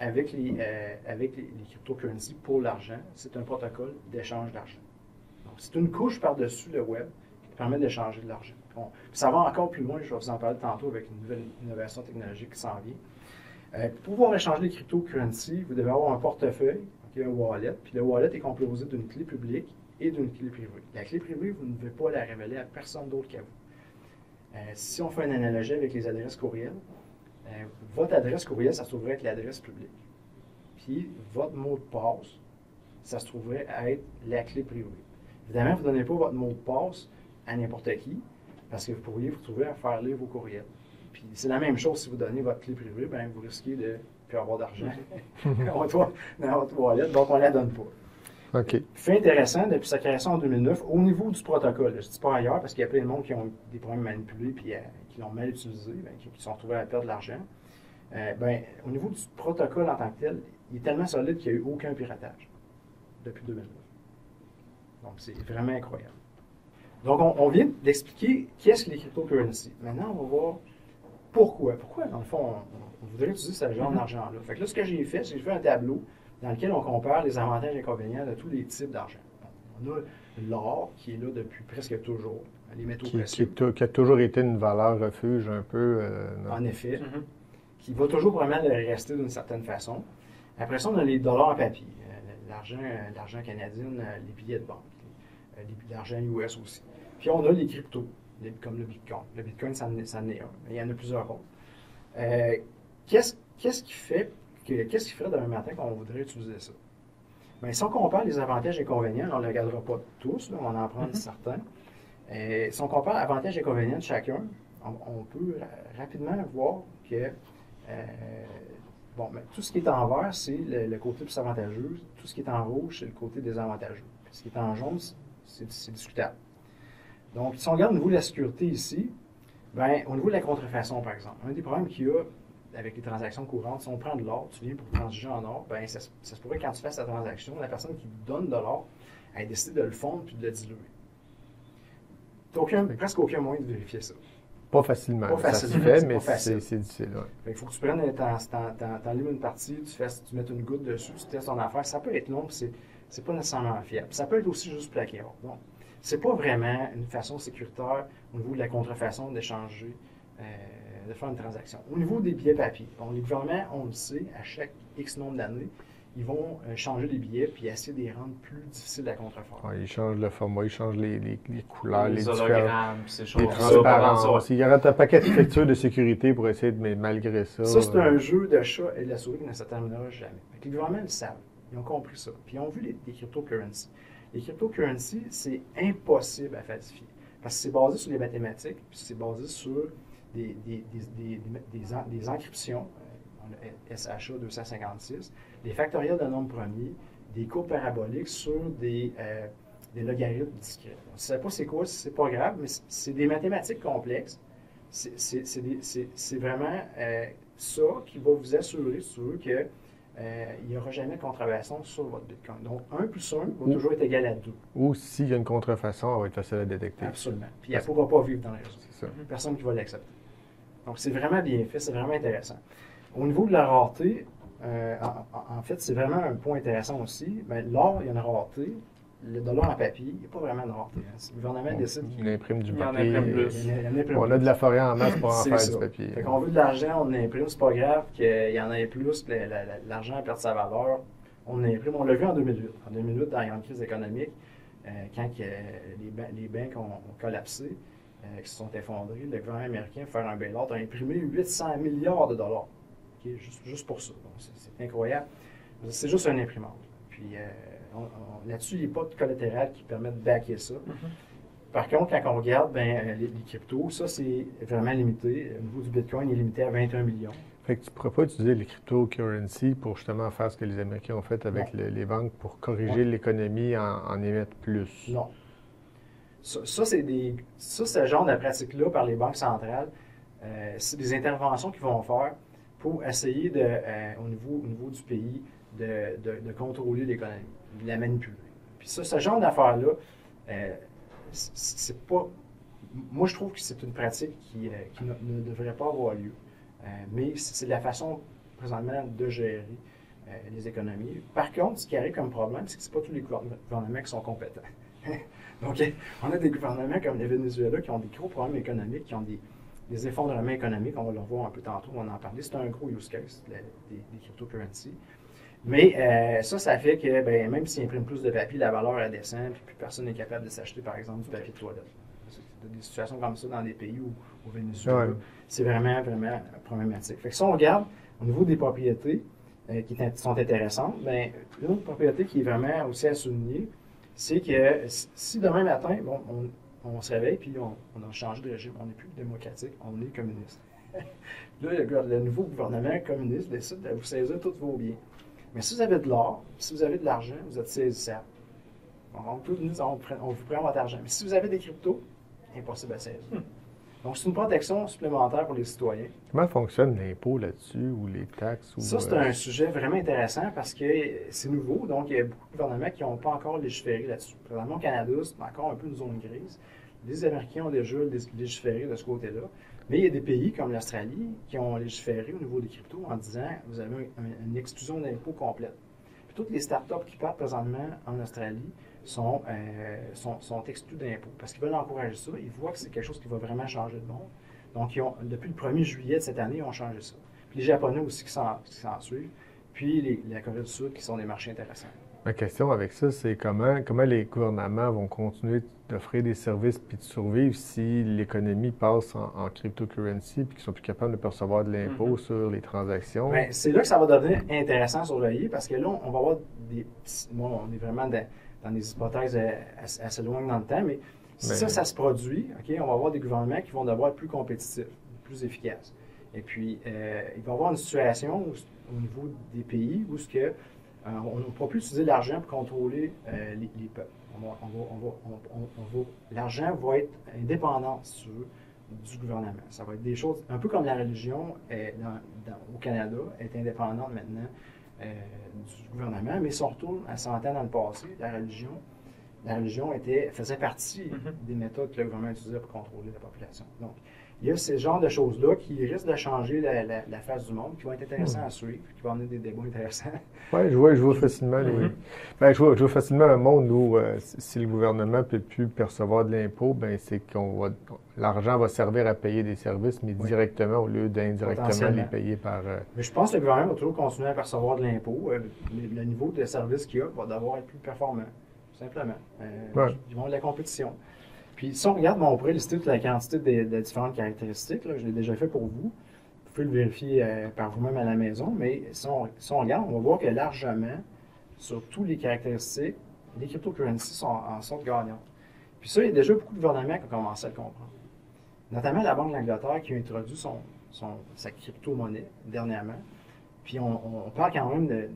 les cryptocurrencies pour l'argent, c'est un protocole d'échange d'argent. Donc, c'est une couche par-dessus le web qui permet d'échanger de l'argent. Bon, ça va encore plus loin, je vais vous en parler tantôt avec une nouvelle innovation technologique qui s'en vient. Pour pouvoir échanger les cryptocurrencies, vous devez avoir un portefeuille, un wallet, puis le wallet est composé d'une clé publique et d'une clé privée. La clé privée, vous ne devez pas la révéler à personne d'autre qu'à vous. Si on fait une analogie avec les adresses courriel, votre adresse courriel, ça se trouverait être l'adresse publique. Puis votre mot de passe, ça se trouverait à être la clé privée. Évidemment, vous ne donnez pas votre mot de passe à n'importe qui, parce que vous pourriez vous retrouver à faire lire vos courriels. Puis c'est la même chose si vous donnez votre clé privée, bien, vous risquez de plus avoir d'argent dans votre wallet, donc on ne la donne pas. OK. Fait intéressant, depuis sa création en 2009, au niveau du protocole, je ne dis pas ailleurs, parce qu'il y a plein de monde qui ont des problèmes manipulés puis qui l'ont mal utilisé, qui se sont retrouvés à perdre de l'argent. Au niveau du protocole en tant que tel, il est tellement solide qu'il n'y a eu aucun piratage depuis 2009. Donc, c'est vraiment incroyable. Donc, on vient d'expliquer qu'est-ce que les cryptocurrencies. Maintenant, on va voir pourquoi. Pourquoi, dans le fond, on voudrait utiliser ce genre d'argent-là. Fait que là, ce que j'ai fait, c'est que j'ai fait un tableau dans lequel on compare les avantages et inconvénients de tous les types d'argent. On a l'or, qui est là depuis presque toujours, les métaux précieux. Qui a toujours été une valeur refuge un peu. En effet. Qui va toujours vraiment rester d'une certaine façon. Après ça, on a les dollars en papier. L'argent canadien, les billets de banque. L'argent US aussi. Puis on a les cryptos, comme le Bitcoin. Le Bitcoin, ça en est un. Il y en a plusieurs autres. Qu'est-ce qui ferait demain matin qu'on voudrait utiliser ça? Bien, si on compare les avantages et inconvénients, on ne les regardera pas tous, là, on va en prendre certains. Si on compare avantages et inconvénients de chacun, on peut rapidement voir que tout ce qui est en vert, c'est le côté plus avantageux. Tout ce qui est en rouge, c'est le côté désavantageux. Ce qui est en jaune, c'est discutable. Donc, si on regarde au niveau de la sécurité ici, au niveau de la contrefaçon, par exemple, un des problèmes qu'il y a avec les transactions courantes, si on prend de l'or, tu viens pour transiger en or, ça se pourrait que quand tu fasses la transaction, la personne qui donne de l'or, elle décide de le fondre puis de le diluer. Tu n'as presque aucun moyen de vérifier ça. Pas facilement. Ça se fait, mais c'est difficile. Il faut que tu prennes t'en livres une partie, tu mettes une goutte dessus, tu testes ton affaire. Ça peut être long, c'est pas nécessairement fiable. Ça peut être aussi juste plaqué or. Donc, c'est pas vraiment une façon sécuritaire au niveau de la contrefaçon d'échanger, de faire une transaction. Au niveau des billets papier, les gouvernements, on le sait, à chaque X nombre d'années, ils vont changer les billets puis essayer de les rendre plus difficiles à contrefaire. Ouais, ils changent le format, ils changent les couleurs, les hologrammes, ces choses. Les transparences. Il y aura un paquet de factures de sécurité pour essayer de, mais malgré ça. Ça, c'est un jeu de chat et de la souris qui ne se terminera jamais. Les gouvernements le savent. Ils ont compris ça. Puis ils ont vu les cryptocurrencies. Les cryptocurrencies, c'est impossible à falsifier. Parce que c'est basé sur les mathématiques, puis c'est basé sur des encryptions, SHA 256, des factoriels de nombres premiers, des courbes paraboliques sur des logarithmes discrets. On ne sait pas c'est quoi, c'est pas grave, mais c'est des mathématiques complexes. C'est vraiment ça qui va vous assurer que il n'y aura jamais de contrefaçon sur votre Bitcoin. Donc, 1 plus 1 va toujours être égal à 2. Ou s'il y a une contrefaçon, elle va être facile à détecter. Absolument. Puis elle ne pourra pas vivre dans les réseaux. C'est ça. Personne qui va l'accepter. Donc, c'est vraiment bien fait, c'est vraiment intéressant. Au niveau de la rareté, en fait, c'est vraiment un point intéressant aussi. L'or, il y a une rareté. Le dollar en papier, il n'y a pas vraiment de rareté. Si le gouvernement décide qu'il imprime du papier. Il en imprime plus. On a de la forêt en masse pour en faire du papier. Fait qu'on veut de l'argent, on imprime. C'est pas grave qu'il y en ait plus, que l'argent perde sa valeur. On imprime. On l'a vu en 2008. En 2008, dans la grande crise économique, quand les banques ont collapsé, qui se sont effondrés, le gouvernement américain, pour faire un bail-out, a imprimé 800 milliards de dollars. Okay? Juste pour ça. C'est incroyable. C'est juste un imprimante. Puis, là-dessus, il n'y a pas de collatéral qui permet de backer ça. Par contre, quand on regarde les cryptos, ça, c'est vraiment limité. Au niveau du Bitcoin, il est limité à 21 millions. Fait que tu ne pourrais pas utiliser les cryptocurrencies pour justement faire ce que les Américains ont fait avec les banques pour corriger l'économie, en émettre plus. Non. Ça, c'est ce genre de pratique-là par les banques centrales. C'est des interventions qu'ils vont faire pour essayer au niveau du pays de contrôler l'économie, de la manipuler. Puis ça, ce genre d'affaires-là, c'est pas. Moi, je trouve que c'est une pratique qui ne devrait pas avoir lieu. Mais c'est la façon, présentement, de gérer les économies. Par contre, ce qui arrive comme problème, c'est que ce n'est pas tous les gouvernements qui sont compétents. Donc, on a des gouvernements comme le Venezuela qui ont des gros problèmes économiques, qui ont des effondrements économiques. On va le voir un peu tantôt, on va en parler. C'est un gros use case, des cryptocurrencies. Mais ça fait que même s'ils impriment plus de papier, la valeur elle descend, puis plus personne n'est capable de s'acheter, par exemple, du papier de toilette. C'est des situations comme ça dans des pays où au Venezuela, c'est vraiment, vraiment problématique. Fait que si on regarde au niveau des propriétés qui sont intéressantes, une autre propriété qui est vraiment aussi à souligner, c'est que si demain matin, on se réveille puis on a changé de régime, on n'est plus démocratique, on est communiste. Là, le nouveau gouvernement communiste décide de vous saisir tous vos biens. Mais si vous avez de l'or, si vous avez de l'argent, vous êtes saisissable. On vous prend votre argent. Mais si vous avez des cryptos, impossible à saisir. Donc, c'est une protection supplémentaire pour les citoyens. Comment fonctionne l'impôt là-dessus ou les taxes? Ça, c'est un sujet vraiment intéressant parce que c'est nouveau. Donc, il y a beaucoup de gouvernements qui n'ont pas encore légiféré là-dessus. Présentement, au Canada, c'est encore un peu une zone grise. Les Américains ont déjà légiféré de ce côté-là. Mais il y a des pays comme l'Australie qui ont légiféré au niveau des cryptos en disant vous avez une exclusion d'impôt complète. Puis toutes les startups qui partent présentement en Australie sont exclus d'impôts parce qu'ils veulent encourager ça. Ils voient que c'est quelque chose qui va vraiment changer le monde. Donc, depuis le 1er juillet de cette année, ils ont changé ça. Puis les Japonais aussi qui s'en suivent. Puis la Corée du Sud qui sont des marchés intéressants. Ma question avec ça, c'est comment les gouvernements vont continuer d'offrir des services puis de survivre si l'économie passe en cryptocurrency puis qu'ils sont plus capables de percevoir de l'impôt sur les transactions? C'est là que ça va devenir intéressant à surveiller parce que là, on va avoir on est vraiment dans des hypothèses assez loin dans le temps, mais si ça se produit, on va avoir des gouvernements qui vont devoir être plus compétitifs, plus efficaces. Et puis, il va y avoir une situation au niveau des pays où on ne pourra plus utiliser l'argent pour contrôler les peuples. L'argent va être indépendant du gouvernement. Ça va être des choses, un peu comme la religion au Canada est indépendante maintenant du gouvernement, mais si on retourne à 100 ans dans le passé, la religion faisait partie des méthodes que le gouvernement utilisait pour contrôler la population. Donc, il y a ce genre de choses-là qui risquent de changer la face du monde, qui vont être intéressants à suivre, qui vont amener des débats intéressants. Oui, je vois facilement. Je vois facilement un monde où si le gouvernement ne peut plus percevoir de l'impôt, ben c'est l'argent va servir à payer des services, mais directement au lieu d'indirectement les payer par. Mais je pense que le gouvernement va toujours continuer à percevoir de l'impôt. Le niveau de service qu'il y a va devoir être plus performant, tout simplement. Ils vont avoir de la compétition. Puis si on regarde, on pourrait lister toute la quantité de différentes caractéristiques. Là, je l'ai déjà fait pour vous. Vous pouvez le vérifier par vous-même à la maison. Mais si on regarde, on va voir que largement, sur toutes les caractéristiques, les cryptocurrencies sont en sorte gagnantes. Puis ça, il y a déjà beaucoup de gouvernements qui ont commencé à le comprendre. Notamment la Banque d'Angleterre qui a introduit sa crypto-monnaie dernièrement. Puis on parle quand même de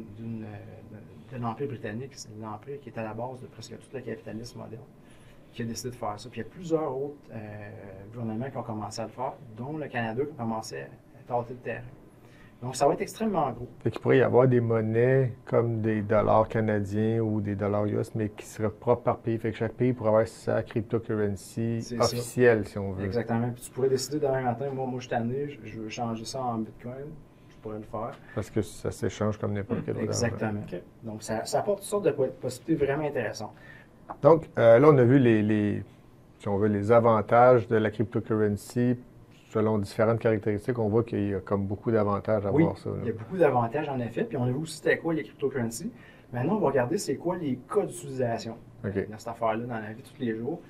l'Empire britannique. C'est l'Empire qui est à la base de presque tout le capitalisme moderne, qui a décidé de faire ça. Puis il y a plusieurs autres gouvernements qui ont commencé à le faire, dont le Canada qui a commencé à tâter le terrain. Donc ça va être extrêmement gros. Fait qu'il pourrait y avoir des monnaies comme des dollars canadiens ou des dollars US, mais qui seraient propres par pays. Fait que chaque pays pourrait avoir sa cryptocurrency officielle, si on veut. Exactement. Puis tu pourrais décider demain matin, moi je suis tanné, je veux changer ça en Bitcoin. Je pourrais le faire. Parce que ça s'échange comme n'importe quel autre. Exactement. Okay. Donc ça apporte toutes sortes de possibilités vraiment intéressantes. Donc, là, on a vu si on veut, les avantages de la cryptocurrency selon différentes caractéristiques. On voit qu'il y a comme beaucoup d'avantages à voir ça. Là. Il y a beaucoup d'avantages, en effet. Puis on a vu aussi c'était quoi les cryptocurrencies. Maintenant, on va regarder c'est quoi les cas d'utilisation dans cette affaire-là, dans la vie de tous les jours.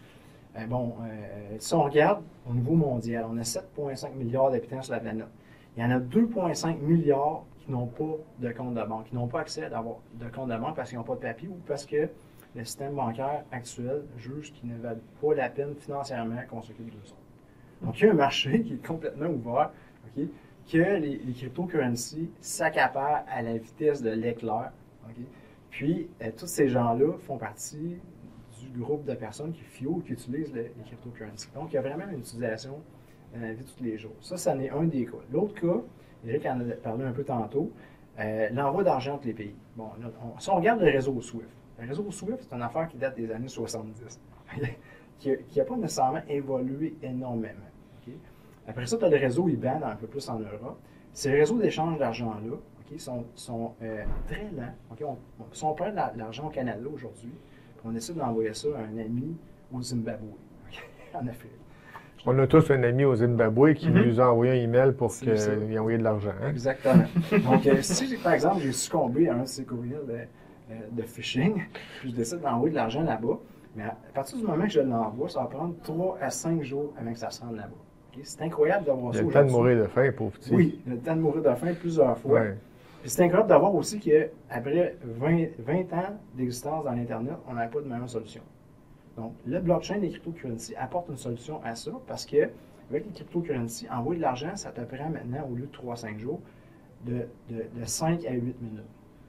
Si on regarde au niveau mondial, on a 7,5 milliards d'habitants sur la planète. Il y en a 2,5 milliards qui n'ont pas de compte de banque, qui n'ont pas accès à avoir de compte de banque parce qu'ils n'ont pas de papier ou parce que le système bancaire actuel juge qu'il ne valent pas la peine financièrement qu'on s'occupe de ça. Donc, il y a un marché qui est complètement ouvert, que les cryptocurrencies s'accaparent à la vitesse de l'éclair. Puis, tous ces gens-là font partie du groupe de personnes qui utilisent les cryptocurrencies. Donc, il y a vraiment une utilisation dans la vie de tous les jours. Ça en est un des cas. L'autre cas, Eric en a parlé un peu tantôt, l'envoi d'argent entre les pays. Bon, si on regarde le réseau SWIFT, le réseau SWIFT, c'est une affaire qui date des années 70, qui n'a pas nécessairement évolué énormément. Après ça, tu as le réseau IBAN un peu plus en Europe. Ces réseaux d'échange d'argent-là sont très lents. Si on prend de l'argent au Canada aujourd'hui, on décide d'envoyer ça à un ami au Zimbabwe, en Afrique. On a tous un ami au Zimbabwe qui nous a envoyé un email pour qu'il ait envoyé de l'argent. Hein? Exactement. Donc, si, par exemple, j'ai succombé à un de ces courriels de phishing, puis je décide d'envoyer de l'argent là-bas, mais à partir du moment que je l'envoie, ça va prendre 3 à 5 jours avant que ça se rende là-bas. C'est incroyable d'avoir ça. Il a le temps de mourir de faim, pauvre petit. Oui, il a le temps de mourir de faim plusieurs fois. Ouais. Puis c'est incroyable d'avoir aussi qu'après 20 ans d'existence dans l'Internet, on n'a pas de meilleure solution. Donc, le blockchain des cryptocurrencies apporte une solution à ça parce que avec les cryptocurrencies, envoyer de l'argent, ça te prend maintenant, au lieu de 3 à 5 jours, de 5 à 8 minutes.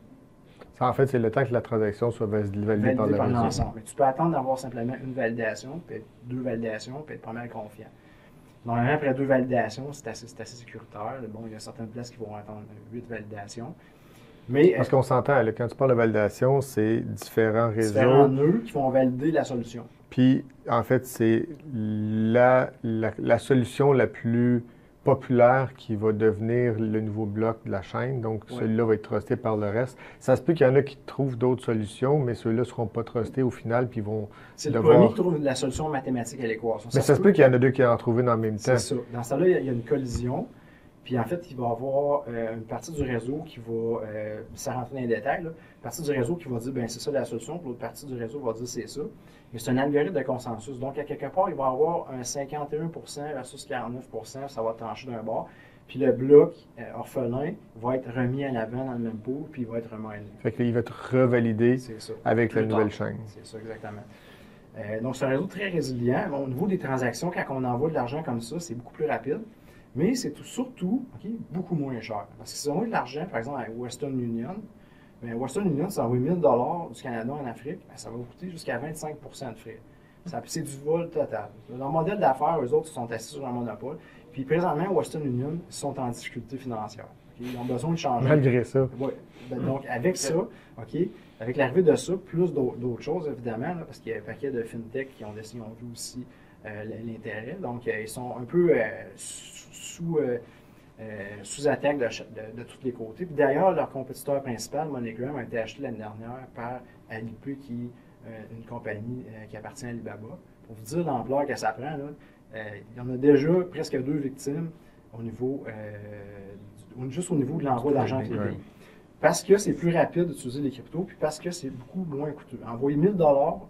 Ça, en fait, c'est le temps que la transaction soit validée par l'ensemble. Mais tu peux attendre d'avoir simplement une validation, puis 2 validations, puis être pas mal confiant. Normalement, après 2 validations, c'est assez sécuritaire. Bon, il y a certaines places qui vont attendre 8 validations. Mais, parce qu'on s'entend, quand tu parles de validation, c'est différents réseaux. Différents nœuds qui vont valider la solution. Puis, en fait, c'est la solution la plus populaire qui va devenir le nouveau bloc de la chaîne. Donc, celui-là va être trusté par le reste. Ça se peut qu'il y en a qui trouvent d'autres solutions, mais ceux-là ne seront pas trustés au final, puis ils vont c'est le premier qui trouve la solution mathématique à l'équation. Mais ça se peut qu'il y en a deux qui en trouvent une en même temps. C'est ça. Dans ce cas-là, il y a une collision. Puis en fait, il va y avoir une partie du réseau qui va, sans rentrer dans les détails, une partie du réseau qui va dire, bien c'est ça la solution, puis l'autre partie du réseau va dire c'est ça. Mais c'est un algorithme de consensus. Donc, à quelque part, il va y avoir un 51% versus 49%, ça va trancher d'un bord. Puis le bloc orphelin va être remis à l'avant dans le même pot, puis il va être reminé. Fait qu'il va être revalidé avec la nouvelle chaîne. C'est ça, exactement. Donc, c'est un réseau très résilient. Bon, au niveau des transactions, quand on envoie de l'argent comme ça, c'est beaucoup plus rapide. Mais c'est surtout beaucoup moins cher. Parce que si on envoie de l'argent, par exemple, à Western Union, bien, Western Union, ça envoie 1 000 $ du Canada en Afrique, bien, ça va coûter jusqu'à 25 % de frais. C'est du vol total. Dans le modèle d'affaires, eux autres, ils sont assis sur un monopole. Puis présentement, Western Union sont en difficulté financière. Ils ont besoin de changer. Malgré ça. Oui. Donc, avec ça, avec l'arrivée de ça, plus d'autres choses, évidemment, là, parce qu'il y a un paquet de fintech qui ont vu aussi l'intérêt. Donc, ils sont un peu sous attaque de tous les côtés. Puis d'ailleurs, leur compétiteur principal, MoneyGram, a été acheté l'année dernière par Alipay, qui est une compagnie qui appartient à Alibaba. Pour vous dire l'ampleur que ça prend, là, il y en a déjà presque 2 victimes juste au niveau de l'envoi d'argent entre les pays. Parce que c'est plus rapide d'utiliser les cryptos, puis parce que c'est beaucoup moins coûteux. Envoyer 1 000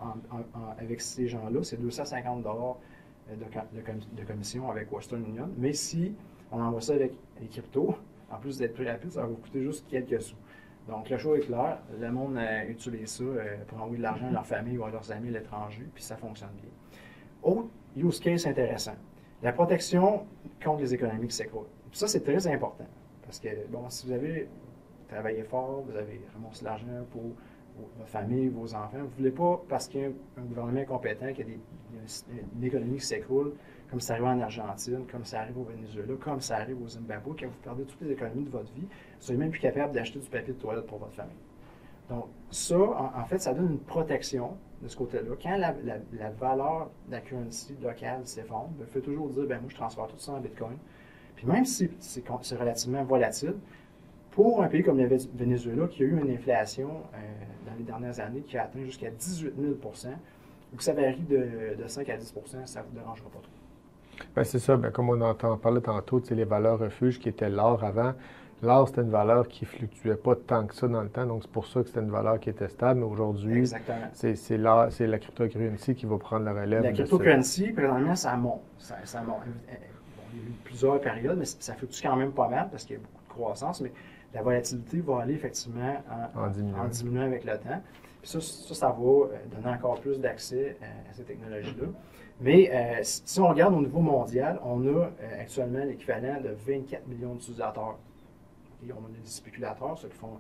$ avec ces gens-là, c'est 250 $ de commission avec Western Union. Mais si on envoie ça avec les cryptos, en plus d'être plus rapide, ça va vous coûter juste quelques sous. Donc, le choix est clair. Le monde utilise ça pour envoyer de l'argent à leur famille ou à leurs amis à l'étranger, puis ça fonctionne bien. Autre use case intéressant, la protection contre les économies qui s'écroulent. Ça, c'est très important. Parce que, bon, si vous avez travaillé fort, vous avez ramassé l'argent pour votre famille, vos enfants, vous ne voulez pas, parce qu'il y a un gouvernement incompétent, qu'il y a une économie qui s'écroule, comme ça arrive en Argentine, comme ça arrive au Venezuela, comme ça arrive au Zimbabwe, que vous perdez toutes les économies de votre vie, vous n'êtes même plus capable d'acheter du papier de toilette pour votre famille. Donc, ça, en fait, ça donne une protection de ce côté-là. Quand la valeur de la currency locale s'effondre, il faut toujours dire, moi, je transfère tout ça en Bitcoin. Puis même si c'est relativement volatile, pour un pays comme le Venezuela, qui a eu une inflation dans les dernières années qui a atteint jusqu'à 18 000 %, ou que ça varie de 5 à 10 % ça ne vous dérangera pas trop. Bien, c'est ça. Bien, comme on parlait tantôt, les valeurs refuges qui étaient l'or avant. L'or, c'était une valeur qui ne fluctuait pas tant que ça dans le temps, donc c'est pour ça que c'était une valeur qui était stable. Mais aujourd'hui, c'est la cryptocurrency qui va prendre la relève. La cryptocurrency, présentement, ça monte. Ça monte. Il y a eu plusieurs périodes, mais ça fluctue quand même pas mal parce qu'il y a beaucoup de croissance, mais la volatilité va aller effectivement en diminuant avec le temps. Puis ça va donner encore plus d'accès à ces technologies-là. Mais si on regarde au niveau mondial, on a actuellement l'équivalent de 24 millions d'utilisateurs. Et on a des spéculateurs,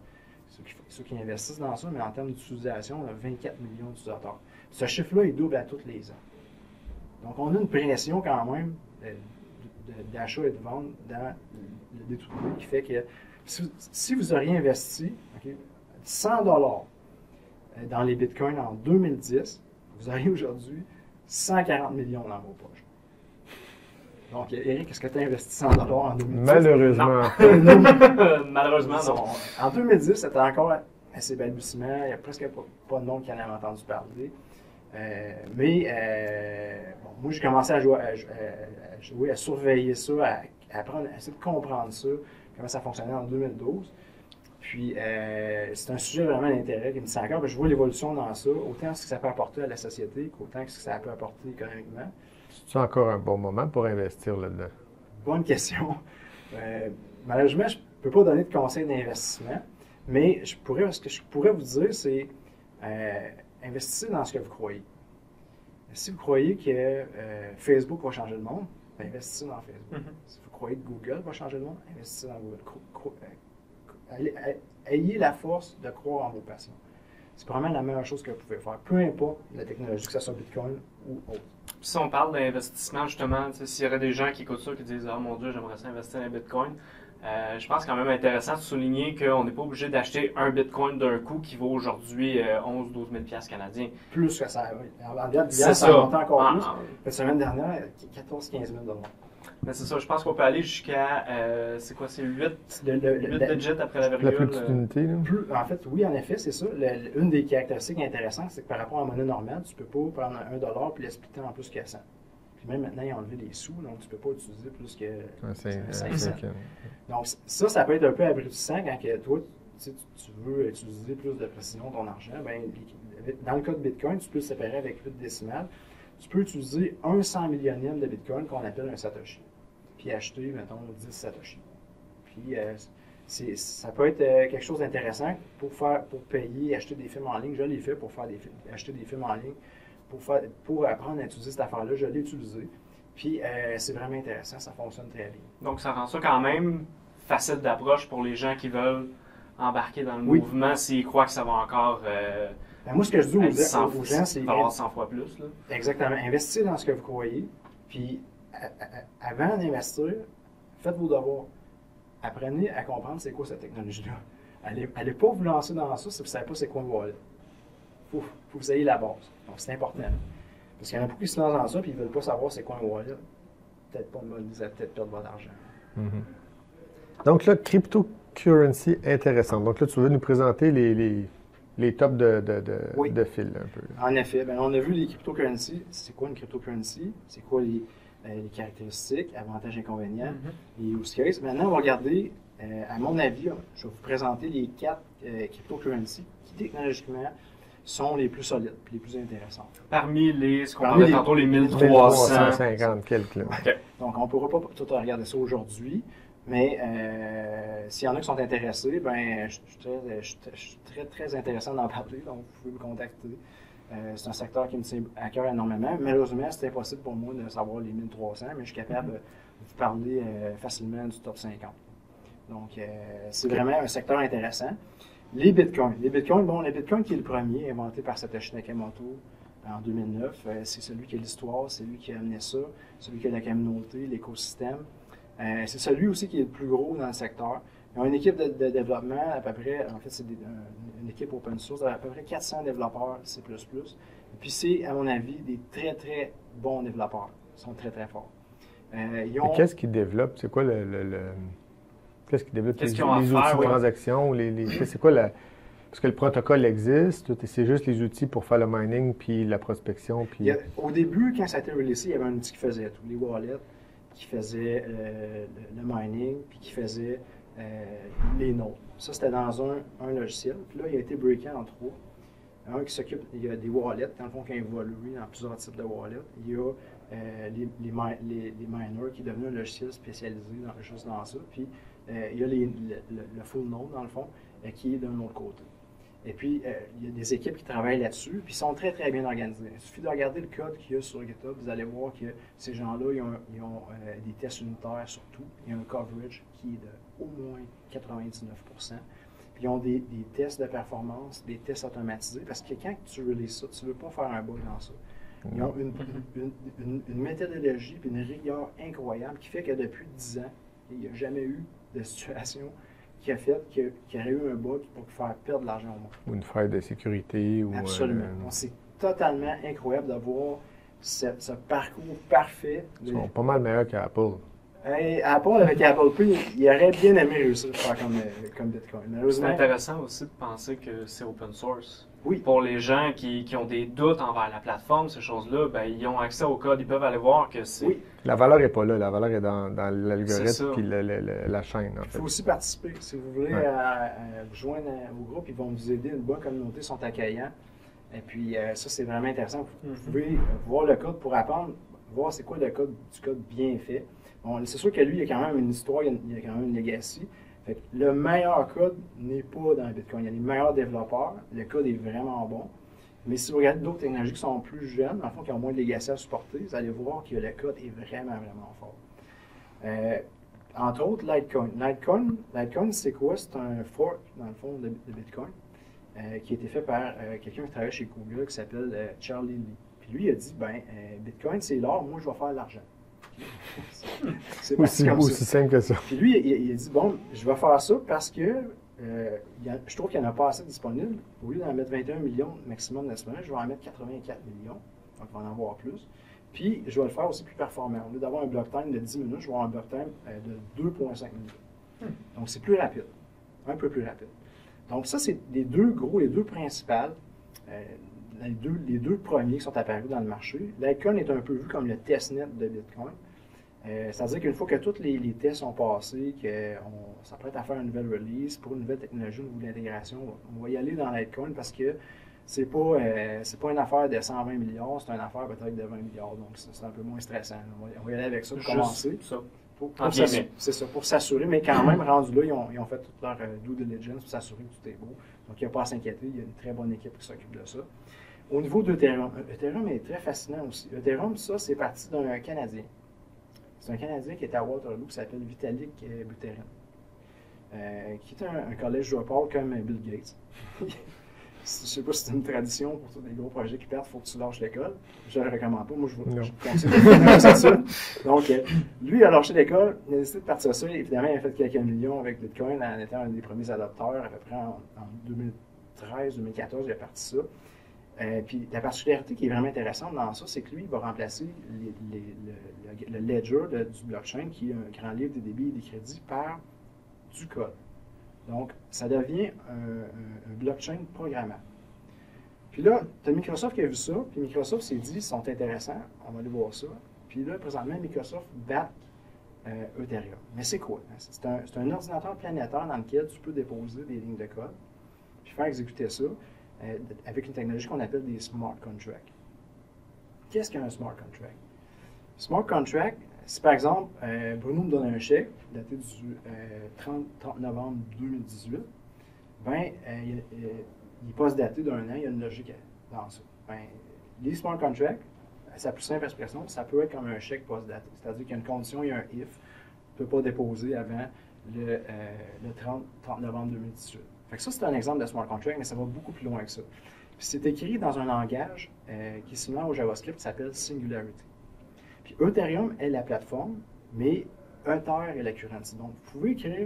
ceux qui investissent dans ça, mais en termes d'utilisation, on a 24 millions d'utilisateurs. Ce chiffre-là, il double à tous les ans. Donc, on a une pression quand même d'achat et de vente dans le D2D qui fait que si vous auriez investi 100 $ dans les bitcoins en 2010, vous auriez aujourd'hui 140 millions dans vos poches. Donc, Eric, est-ce que tu as investi 100 $ en 2010? Malheureusement. Malheureusement, non. En 2010, c'était encore assez balbutiement. Il n'y a presque pas de monde qui en avait entendu parler. Moi, j'ai commencé à surveiller ça, à apprendre, à essayer de comprendre ça, comment ça fonctionnait en 2012. Puis, c'est un sujet vraiment d'intérêt qui me tient à cœur. Je vois l'évolution dans ça, autant ce que ça peut apporter à la société qu'autant ce que ça peut apporter économiquement. C'est encore un bon moment pour investir là-dedans? Bonne question. Malheureusement, je ne peux pas donner de conseils d'investissement, mais ce que je pourrais vous dire, c'est investissez dans ce que vous croyez. Si vous croyez que Facebook va changer le monde, investissez dans Facebook. Si vous croyez que Google va changer le monde, investissez dans Google. Ayez la force de croire en vos passions. C'est probablement la meilleure chose que vous pouvez faire, peu importe la technologie, que ce soit Bitcoin ou autre. Puis si on parle d'investissement, justement, s'il y aurait des gens qui écoutent ça et qui disent « Oh mon Dieu, j'aimerais ça investir dans Bitcoin », je pense quand même intéressant de souligner qu'on n'est pas obligé d'acheter un Bitcoin d'un coup qui vaut aujourd'hui 11 000 – 12 000 canadiens. Plus que ça, oui. Ça a monté encore plus. La semaine dernière, 14 – 15 000 $. Mais c'est ça, je pense qu'on peut aller jusqu'à, c'est 8 digits après la virgule. La plus petite unité, là. En fait, oui, en effet, c'est ça. Une des caractéristiques intéressantes, c'est que par rapport à la monnaie normale, tu ne peux pas prendre $1 et l'expliquer en plus que 100. Puis même maintenant, ils ont enlevé des sous, donc tu ne peux pas utiliser plus que 500. Donc ça peut être un peu abrutissant quand toi, tu veux utiliser plus de précision ton argent. Dans le cas de Bitcoin, tu peux le séparer avec 8 décimales. Tu peux utiliser un 100 millionième de Bitcoin qu'on appelle un Satoshi. Puis acheter, mettons, 10 Satoshi. Puis ça peut être quelque chose d'intéressant pour payer, acheter des films en ligne. Je l'ai fait pour acheter des films en ligne, pour apprendre à utiliser cette affaire-là. Je l'ai utilisé. Puis c'est vraiment intéressant, ça fonctionne très bien. Donc ça rend ça quand même facile d'approche pour les gens qui veulent embarquer dans le mouvement s'ils croient que ça va encore... moi, ce que je dis aux gens, c'est... falloir 100 fois plus. Là. Exactement. Investissez dans ce que vous croyez. Puis, avant d'investir, faites vos devoirs. Apprenez à comprendre c'est quoi cette technologie-là. Allez pas vous lancer dans ça si vous ne savez pas c'est quoi une wallet. Il faut que vous ayez la base. Donc, c'est important. Parce qu'il y en a beaucoup qui se lancent dans ça et ils ne veulent pas savoir c'est quoi un wallet. Peut-être pas, ils allaient peut-être perdre votre argent. Donc là, cryptocurrency intéressante. Donc là, tu veux nous présenter les tops de fil un peu. En effet, on a vu les cryptocurrencies. C'est quoi une cryptocurrency? C'est quoi les caractéristiques, avantages, inconvénients, les use cases. Maintenant, on va regarder, à mon avis, je vais vous présenter les 4 cryptocurrencies qui, technologiquement, sont les plus solides et les plus intéressantes. Parmi ce qu'on parlait tantôt, les 1350 quelques. Okay. Donc, on ne pourra pas tout regarder ça aujourd'hui, mais s'il y en a qui sont intéressés, je suis très intéressant d'en parler, donc vous pouvez me contacter. C'est un secteur qui me tient à cœur énormément. Malheureusement, c'est impossible pour moi de savoir les 1300, mais je suis capable de vous parler facilement du top 50. Donc, c'est vraiment un secteur intéressant. Les bitcoins. Les bitcoins qui est le premier, inventé par Satoshi Nakamoto en 2009, c'est celui qui a l'histoire, c'est lui qui a amené ça, celui qui a la communauté, l'écosystème. C'est celui aussi qui est le plus gros dans le secteur. Ils ont une équipe de développement, à peu près, en fait, c'est une équipe open source, à peu près 400 développeurs C++. Et puis, c'est, à mon avis, des très bons développeurs. Ils sont très forts. Qu'est-ce qu'ils développent? C'est quoi Qu'est-ce qu'ils développent? Qu'est-ce qu'ils ont à les faire, outils de transaction? C'est quoi Parce que le protocole existe, c'est juste les outils pour faire le mining puis la prospection. Puis... Au début, quand ça a été releasé, il y avait un outil qui faisait tout. Les wallets, qui faisait le mining, puis qui faisait les nodes. Ça, c'était dans un logiciel. Puis là, il a été breaké en 3. Un qui s'occupe, il y a des wallets, dans le fond, qui a évolué dans plusieurs types de wallets. Il y a les miners, qui est devenu un logiciel spécialisé juste dans ça. Puis, il y a le full node, dans le fond, qui est d'un autre côté. Et puis, il y a des équipes qui travaillent là-dessus, puis ils sont très bien organisés. Il suffit de regarder le code qu'il y a sur GitHub, vous allez voir que ces gens-là, ils ont des tests unitaires sur tout. Il y a un coverage qui est de au moins 99%. Puis ils ont des tests de performance, des tests automatisés, parce que quand tu releases ça, tu ne veux pas faire un bug dans ça. Ils ont une méthodologie et une rigueur incroyable qui fait que depuis 10 ans, il n'y a jamais eu de situation qui a fait qu'il y aurait eu un bug pour faire perdre de l'argent au monde. Ou une faille de sécurité. Absolument. C'est totalement incroyable de voir ce parcours parfait. Ils sont pas mal meilleurs qu'Apple. Apple, avec Apple Pay, il aurait bien aimé réussir à faire comme Bitcoin. C'est intéressant aussi de penser que c'est open source. Oui. Pour les gens qui ont des doutes envers la plateforme, ces choses-là, ils ont accès au code, ils peuvent aller voir que c'est... Oui. La valeur n'est pas là, la valeur est dans l'algorithme et la chaîne. Il faut aussi participer. Si vous voulez vous joindre au groupe, ils vont vous aider. Une bonne communauté, sont accueillants. Et puis ça, c'est vraiment intéressant. Vous pouvez voir le code pour apprendre, voir c'est quoi le code du code bien fait. Bon, c'est sûr que lui, il y a quand même une histoire, il y a quand même une legacy. Fait que le meilleur code n'est pas dans Bitcoin. Il y a les meilleurs développeurs. Le code est vraiment bon. Mais si vous regardez d'autres technologies qui sont plus jeunes, en fait, qui ont moins de legacy à supporter, vous allez voir que le code est vraiment fort. Entre autres, Litecoin. Litecoin, c'est quoi? C'est un fork, dans le fond, de Bitcoin, qui a été fait par quelqu'un qui travaille chez Google, qui s'appelle Charlie Lee. Puis lui, il a dit, Bitcoin, c'est l'or, moi, je vais faire de l'argent. C'est aussi simple que ça. Puis lui, il a dit, je vais faire ça parce que je trouve qu'il n'y en a pas assez disponible. Au lieu d'en mettre 21 millions maximum la semaine, je vais en mettre 84 millions. Donc, il va en avoir plus. Puis, je vais le faire aussi plus performant. Au lieu d'avoir un block time de 10 minutes, je vais avoir un block time de 2,5 minutes. Donc, c'est plus rapide. Un peu plus rapide. Donc, ça, c'est les deux principales. Les deux premiers qui sont apparus dans le marché. Litecoin est un peu vu comme le testnet de Bitcoin. C'est-à-dire qu'une fois que tous les tests sont passés, qu'on s'apprête à faire une nouvelle release pour une nouvelle technologie, une nouvelle intégration, on va y aller dans Litecoin parce que c'est pas une affaire de 120 milliards, c'est une affaire peut-être de 20 milliards. Donc, c'est un peu moins stressant. On va y aller avec ça pour commencer. C'est ça, pour s'assurer. Mais quand même, rendu là, ils ont fait toute leur due diligence pour s'assurer que tout est beau. Donc, il n'y a pas à s'inquiéter. Il y a une très bonne équipe qui s'occupe de ça. Au niveau d'Ethereum, Ethereum est très fascinant aussi. Ethereum, ça, c'est parti d'un Canadien. C'est un Canadien qui est à Waterloo, qui s'appelle Vitalik Buterin, qui est un collège dropout comme Bill Gates. Je ne sais pas si c'est une tradition pour tous les gros projets qui perdent, il faut que tu lâches l'école. Je ne le recommande pas, moi je conseille de faire ça. Donc, lui, il a lâché l'école, il a décidé de partir ça. Évidemment, il a fait quelques millions avec Bitcoin en étant un des premiers adopteurs, à peu près en 2013-2014, il a parti ça. Puis la particularité qui est vraiment intéressante dans ça, c'est que lui, il va remplacer le ledger du blockchain, qui est un grand livre des débits et des crédits, par du code. Donc, ça devient un blockchain programmable. Puis là, tu as Microsoft qui a vu ça, puis Microsoft s'est dit, ils sont intéressants, on va aller voir ça. Puis là, présentement, Microsoft back Ethereum. Mais c'est quoi? C'est un ordinateur planétaire dans lequel tu peux déposer des lignes de code, puis faire exécuter ça avec une technologie qu'on appelle des smart contracts. Qu'est-ce qu'un smart contract? Smart contract, si par exemple, Bruno me donne un chèque daté du 30 novembre 2018, ben, il n'est pas daté d'un an, il y a une logique dans ça. Ben, les smart contracts, sa plus simple expression, ça peut être comme un chèque post-daté. C'est-à-dire qu'il y a une condition, il y a un if, tu ne peux pas déposer avant le 30 novembre 2018. Fait que ça, c'est un exemple de smart contract, mais ça va beaucoup plus loin que ça. Puis c'est écrit dans un langage qui est similaire au JavaScript qui s'appelle Singularity. Puis Ethereum est la plateforme, mais Ether est la currency. Donc, vous pouvez écrire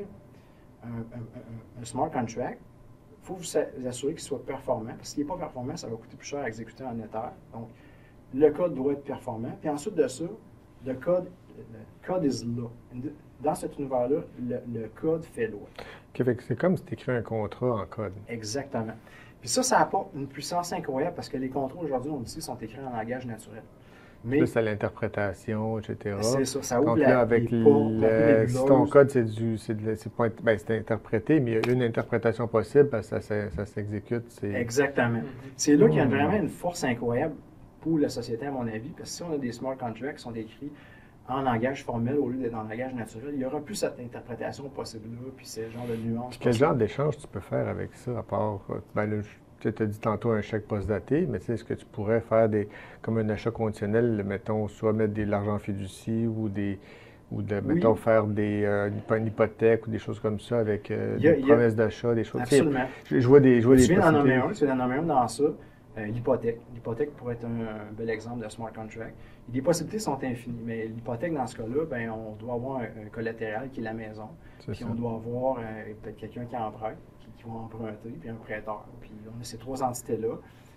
un smart contract. Il faut vous assurer qu'il soit performant. Parce que s'il n'est pas performant, ça va coûter plus cher à exécuter en Ether. Donc, le code doit être performant. Puis ensuite de ça, le code is law. Dans cet univers-là, le code fait loi. Okay, c'est comme si tu écris un contrat en code. Exactement. Puis ça apporte une puissance incroyable parce que les contrats aujourd'hui, on le sait, sont écrits en langage naturel. Mais plus à l'interprétation, etc. C'est ça, ça ouvre donc là, avec si ton code, c'est interprété, mais il y a une interprétation possible parce que ça s'exécute. Exactement. C'est là qu'il y a vraiment une force incroyable pour la société, à mon avis, parce que si on a des smart contracts qui sont écrits en langage formel au lieu d'être en langage naturel, il n'y aura plus cette interprétation possible-là, puis ce genre de nuances. Quel genre d'échange tu peux faire avec ça, à part, tu as dit tantôt un chèque post-daté, mais est-ce que tu pourrais faire comme un achat conditionnel, mettons, soit mettre de l'argent fiducie mettons, faire une hypothèque ou des choses comme ça avec des promesses d'achat, des choses. Absolument. Je vois des Tu viens d'en nommer un dans ça. L'hypothèque. L'hypothèque pourrait être un bel exemple de smart contract. Les possibilités sont infinies, mais l'hypothèque, dans ce cas-là, ben, on doit avoir un collatéral qui est la maison. Puis on doit avoir peut-être quelqu'un qui emprunte, qui va emprunter, puis un prêteur. Puis on a ces trois entités-là.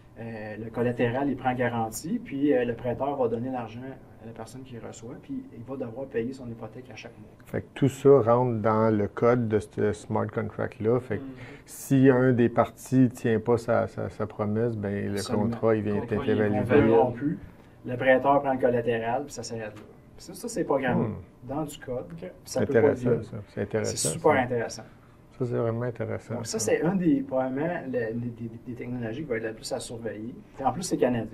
Le collatéral, il prend garantie, puis le prêteur va donner l'argent à la personne qui reçoit, puis il va devoir payer son hypothèque à chaque mois. Fait que tout ça rentre dans le code de ce smart contract-là. Fait que si un des parties ne tient pas sa promesse, ben le contrat, il vient être invalidé. Le prêteur prend le collatéral, puis ça s'arrête là. Puis ça, c'est programmé dans du code. Ça peut pas être ça. C'est intéressant. C'est super intéressant. Ça, c'est vraiment intéressant. Donc, ça, c'est probablement des technologies qui vont être la plus à surveiller. Puis en plus, c'est canadien.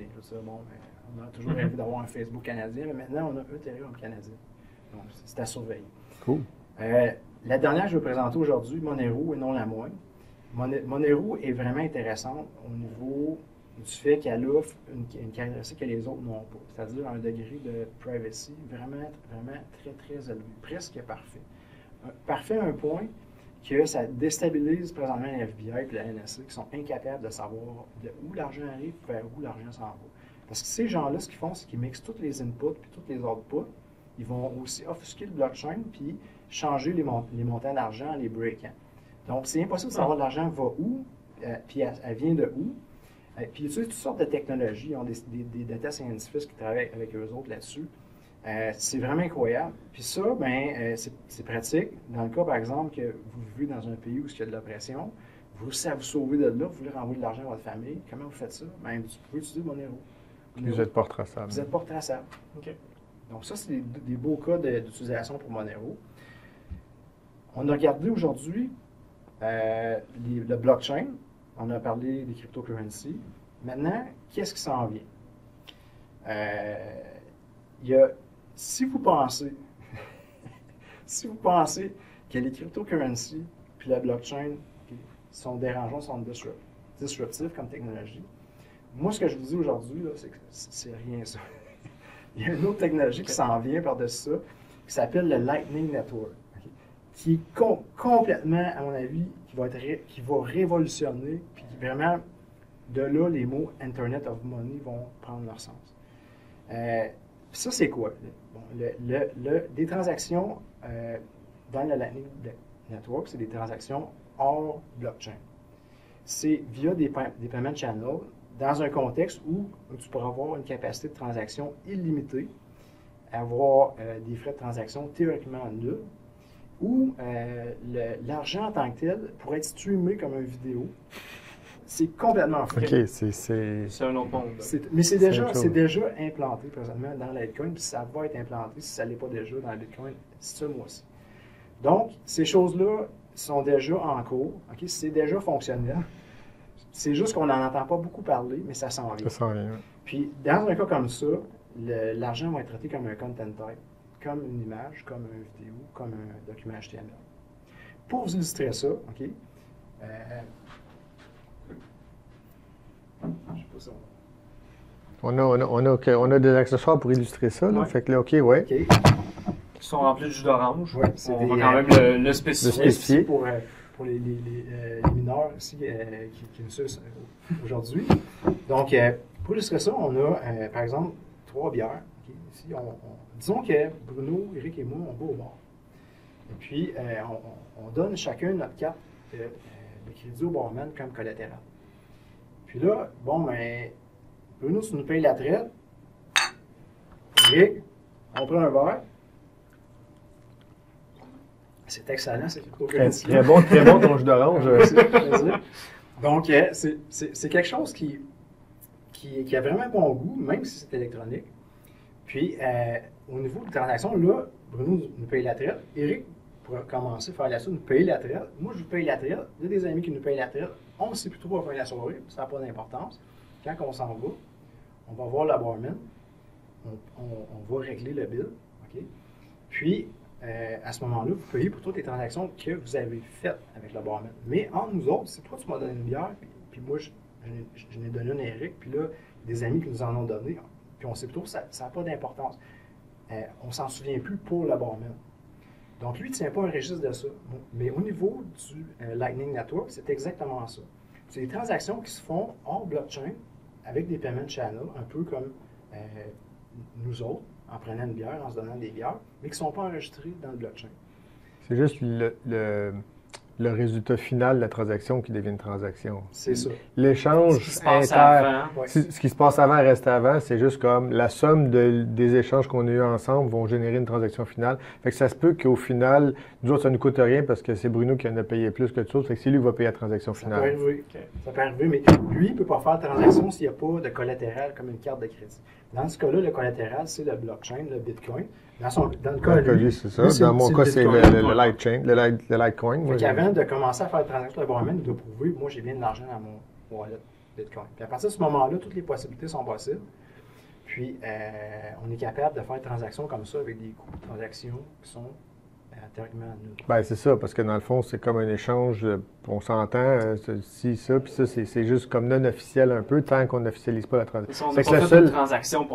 On a toujours rêvé d'avoir un Facebook canadien, mais maintenant, on a Ethereum canadien. Donc, c'est à surveiller. Cool. La dernière que je vais présenter aujourd'hui, Monero, et non la moindre. Monero est vraiment intéressante au niveau du fait qu'elle offre une caractéristique que les autres n'ont pas, c'est-à-dire un degré de privacy vraiment, vraiment très, très élevé, presque parfait. Parfait à un point que ça déstabilise présentement la FBI et la NSA qui sont incapables de savoir de où l'argent arrive et vers où l'argent s'en va. Parce que ces gens-là, ce qu'ils font, c'est qu'ils mixent tous les inputs puis tous les outputs. Ils vont aussi offusquer le blockchain puis changer les montants d'argent en les breakant. Donc, c'est impossible de savoir l'argent va où, puis elle vient de où. Puis ils utilisent toutes sortes de technologies. Ils ont des data scientists qui travaillent avec eux autres là-dessus. C'est vraiment incroyable. Puis ça, c'est pratique. Dans le cas, par exemple, que vous vivez dans un pays où il y a de l'oppression, vous réussissez à vous sauver de là, vous voulez renvoyer de l'argent à votre famille. Comment vous faites ça? Bien, vous pouvez utiliser Monero. Vous n'êtes pas retraçable. Vous n'êtes pas retraçable. OK. Donc ça, c'est des beaux cas d'utilisation pour Monero. On a regardé aujourd'hui le blockchain. On a parlé des cryptocurrencies. Maintenant, qu'est-ce qui s'en vient? Si vous pensez que les cryptocurrencies puis la blockchain sont dérangeants, sont disruptifs comme technologie, moi, ce que je vous dis aujourd'hui, c'est que c'est rien ça. Il y a une autre technologie qui s'en vient par-dessus ça, qui s'appelle le Lightning Network, qui est complètement, à mon avis, qui va révolutionner, puis vraiment, de là, les mots « Internet of Money » vont prendre leur sens. Ça, c'est quoi? Bon, des transactions dans le Lightning Network, c'est des transactions hors blockchain. C'est via des payment channels, dans un contexte où tu pourras avoir une capacité de transaction illimitée, avoir des frais de transaction théoriquement nuls, où l'argent en tant que tel pourrait être streamé comme une vidéo. C'est complètement fou. OK, c'est un autre monde. Mais c'est déjà implanté présentement dans la Bitcoin, puis ça va être implanté si ça ne l'est pas déjà dans la Bitcoin ce mois-ci. Donc, ces choses-là sont déjà en cours. Okay? C'est déjà fonctionnel. C'est juste qu'on n'en entend pas beaucoup parler, mais ça s'en vient. Ça s'en vient. Puis, dans un cas comme ça, l'argent va être traité comme un content type, comme une image, comme une vidéo, comme un document HTML. Pour vous illustrer ça, OK? Je sais pas ça. On a des accessoires pour illustrer ça, là. Ouais. Fait que là, OK, ouais. OK. Ils sont remplis de jus d'orange. Ouais, On va quand même le spécifier. Pour les mineurs ici qui nous suivent aujourd'hui. Donc, pour illustrer ça, on a, par exemple, 3 bières. Okay? Ici, disons que Bruno, Eric et moi, on va au bar. Et puis, on donne chacun notre carte de crédit au barman comme collatéral. Puis là, bon, ben, Bruno, tu nous payes la traite. Eric, on prend un verre. C'est excellent, c'est cryptocurrency. Très bon ton jus d'orange. Donc, c'est quelque chose qui a vraiment un bon goût, même si c'est électronique. Puis, au niveau de transaction, là, Bruno nous paye la traite. Eric, pour commencer à faire la suite, nous paye la traite. Moi, je vous paye la traite. Il y a des amis qui nous payent la traite. On ne sait plus trop à faire la soirée, ça n'a pas d'importance. Quand on s'en va, on va voir la barman. On va régler le bill. Okay? Puis, à ce moment-là, vous payez pour toutes les transactions que vous avez faites avec le barman. Mais entre nous autres, si toi, tu m'as donné une bière, puis moi, je n'ai donné une à Eric, puis là, des amis qui nous en ont donné, puis on sait plutôt que ça n'a pas d'importance. On ne s'en souvient plus pour le barman. Donc, lui, il ne tient pas un registre de ça. Mais au niveau du Lightning Network, c'est exactement ça. C'est des transactions qui se font hors blockchain avec des payment channels, un peu comme nous autres, en prenant une bière, en se donnant des bières, mais qui ne sont pas enregistrés dans le blockchain. C'est juste le résultat final de la transaction qui devient une transaction. C'est ça. L'échange ce qui se passe avant. Ce qui se passe avant reste avant, c'est juste comme la somme des échanges qu'on a eus ensemble vont générer une transaction finale. Fait que ça se peut qu'au final, nous autres, ça ne nous coûte rien parce que c'est Bruno qui en a payé plus que tout autres. Fait que c'est lui qui va payer la transaction finale. Ça peut arriver. Okay. Ça peut arriver, mais lui, il ne peut pas faire de transaction s'il n'y a pas de collatéral comme une carte de crédit. Dans ce cas-là, le collatéral, c'est le blockchain, le Bitcoin. Dans le cas de lui, c'est ça. Dans mon cas, c'est le Litechain, le Litecoin. Avant de commencer à faire la transaction, le barman, il doit prouver, moi, j'ai bien de l'argent dans mon wallet Bitcoin. Puis à partir de ce moment-là, toutes les possibilités sont possibles. Puis, on est capable de faire des transactions comme ça avec des coûts de transaction qui sont théoriquement nuls. Bien, c'est ça, parce que dans le fond, c'est comme un échange, on s'entend, ci, ça, puis ça, c'est juste comme non officiel un peu, tant qu'on n'officialise pas la transaction. C'est la seule transaction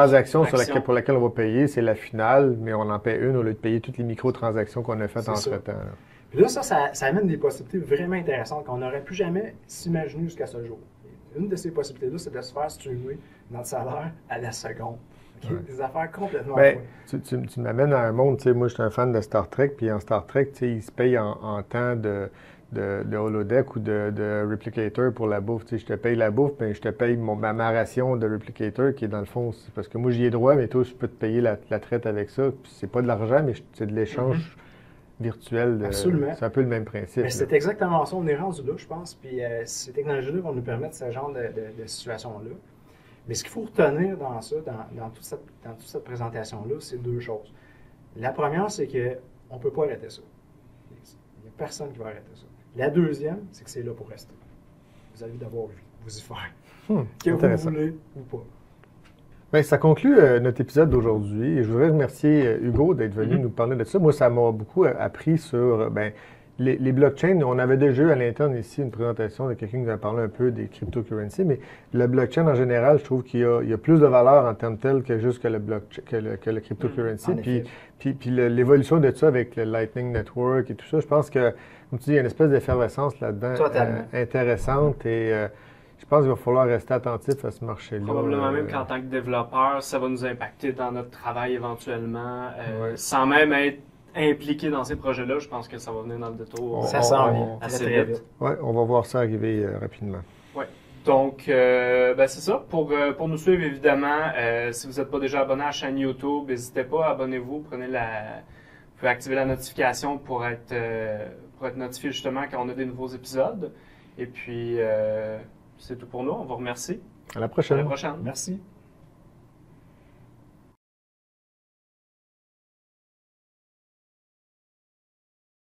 pour laquelle on va payer, c'est la finale, mais on en paie une au lieu de payer toutes les microtransactions qu'on a faites entre-temps. Puis là, ça amène des possibilités vraiment intéressantes qu'on n'aurait plus jamais s'imaginer jusqu'à ce jour. Une de ces possibilités-là, c'est de se faire streamer notre salaire à la seconde. Okay? Ouais. Des affaires complètement tu m'amènes à un monde, tu sais, moi je suis un fan de Star Trek, puis en Star Trek, tu sais, ils se payent en temps de holodeck ou de replicator pour la bouffe. Tu sais, je te paye la bouffe, mais je te paye ma ration de replicator qui est dans le fond, c'est parce que moi j'y ai droit, mais toi je peux te payer la traite avec ça. Puis c'est pas de l'argent, mais c'est de l'échange virtuel. Absolument. C'est un peu le même principe. Mais c'est exactement ça, on est rendu là, je pense, puis ces technologies-là vont nous permettre ce genre de situation-là. Mais ce qu'il faut retenir dans ça, dans toute cette présentation-là, c'est deux choses. La première, c'est qu'on ne peut pas arrêter ça. Il n'y a personne qui va arrêter ça. La deuxième, c'est que c'est là pour rester. Vous avez d'abord vous y faire. Que vous voulez ou pas. Bien, ça conclut notre épisode d'aujourd'hui. Je voudrais remercier Hugo d'être venu nous parler de ça. Moi, ça m'a beaucoup appris sur les blockchains. On avait déjà eu à l'interne ici une présentation de quelqu'un qui nous a parlé un peu des cryptocurrencies, mais le blockchain en général, je trouve qu'il y a plus de valeur en termes tels que juste que le cryptocurrency. Puis l'évolution de ça avec le Lightning Network et tout ça, je pense que, comme tu dis, il y a une espèce d'effervescence là-dedans intéressante et je pense qu'il va falloir rester attentif à ce marché-là. Probablement même qu'en tant que développeur, ça va nous impacter dans notre travail éventuellement, sans même être impliqué dans ces projets-là. Je pense que ça va venir dans le détour. Ça s'en vient assez vite. Oui, on va voir ça arriver rapidement. Oui. Donc, c'est ça. Pour nous suivre, évidemment, si vous n'êtes pas déjà abonné à la chaîne YouTube, n'hésitez pas, abonnez-vous, vous pouvez activer la notification pour être notifié justement quand on a des nouveaux épisodes. Et puis, c'est tout pour nous. On vous remercie. À la prochaine. À la prochaine. Merci.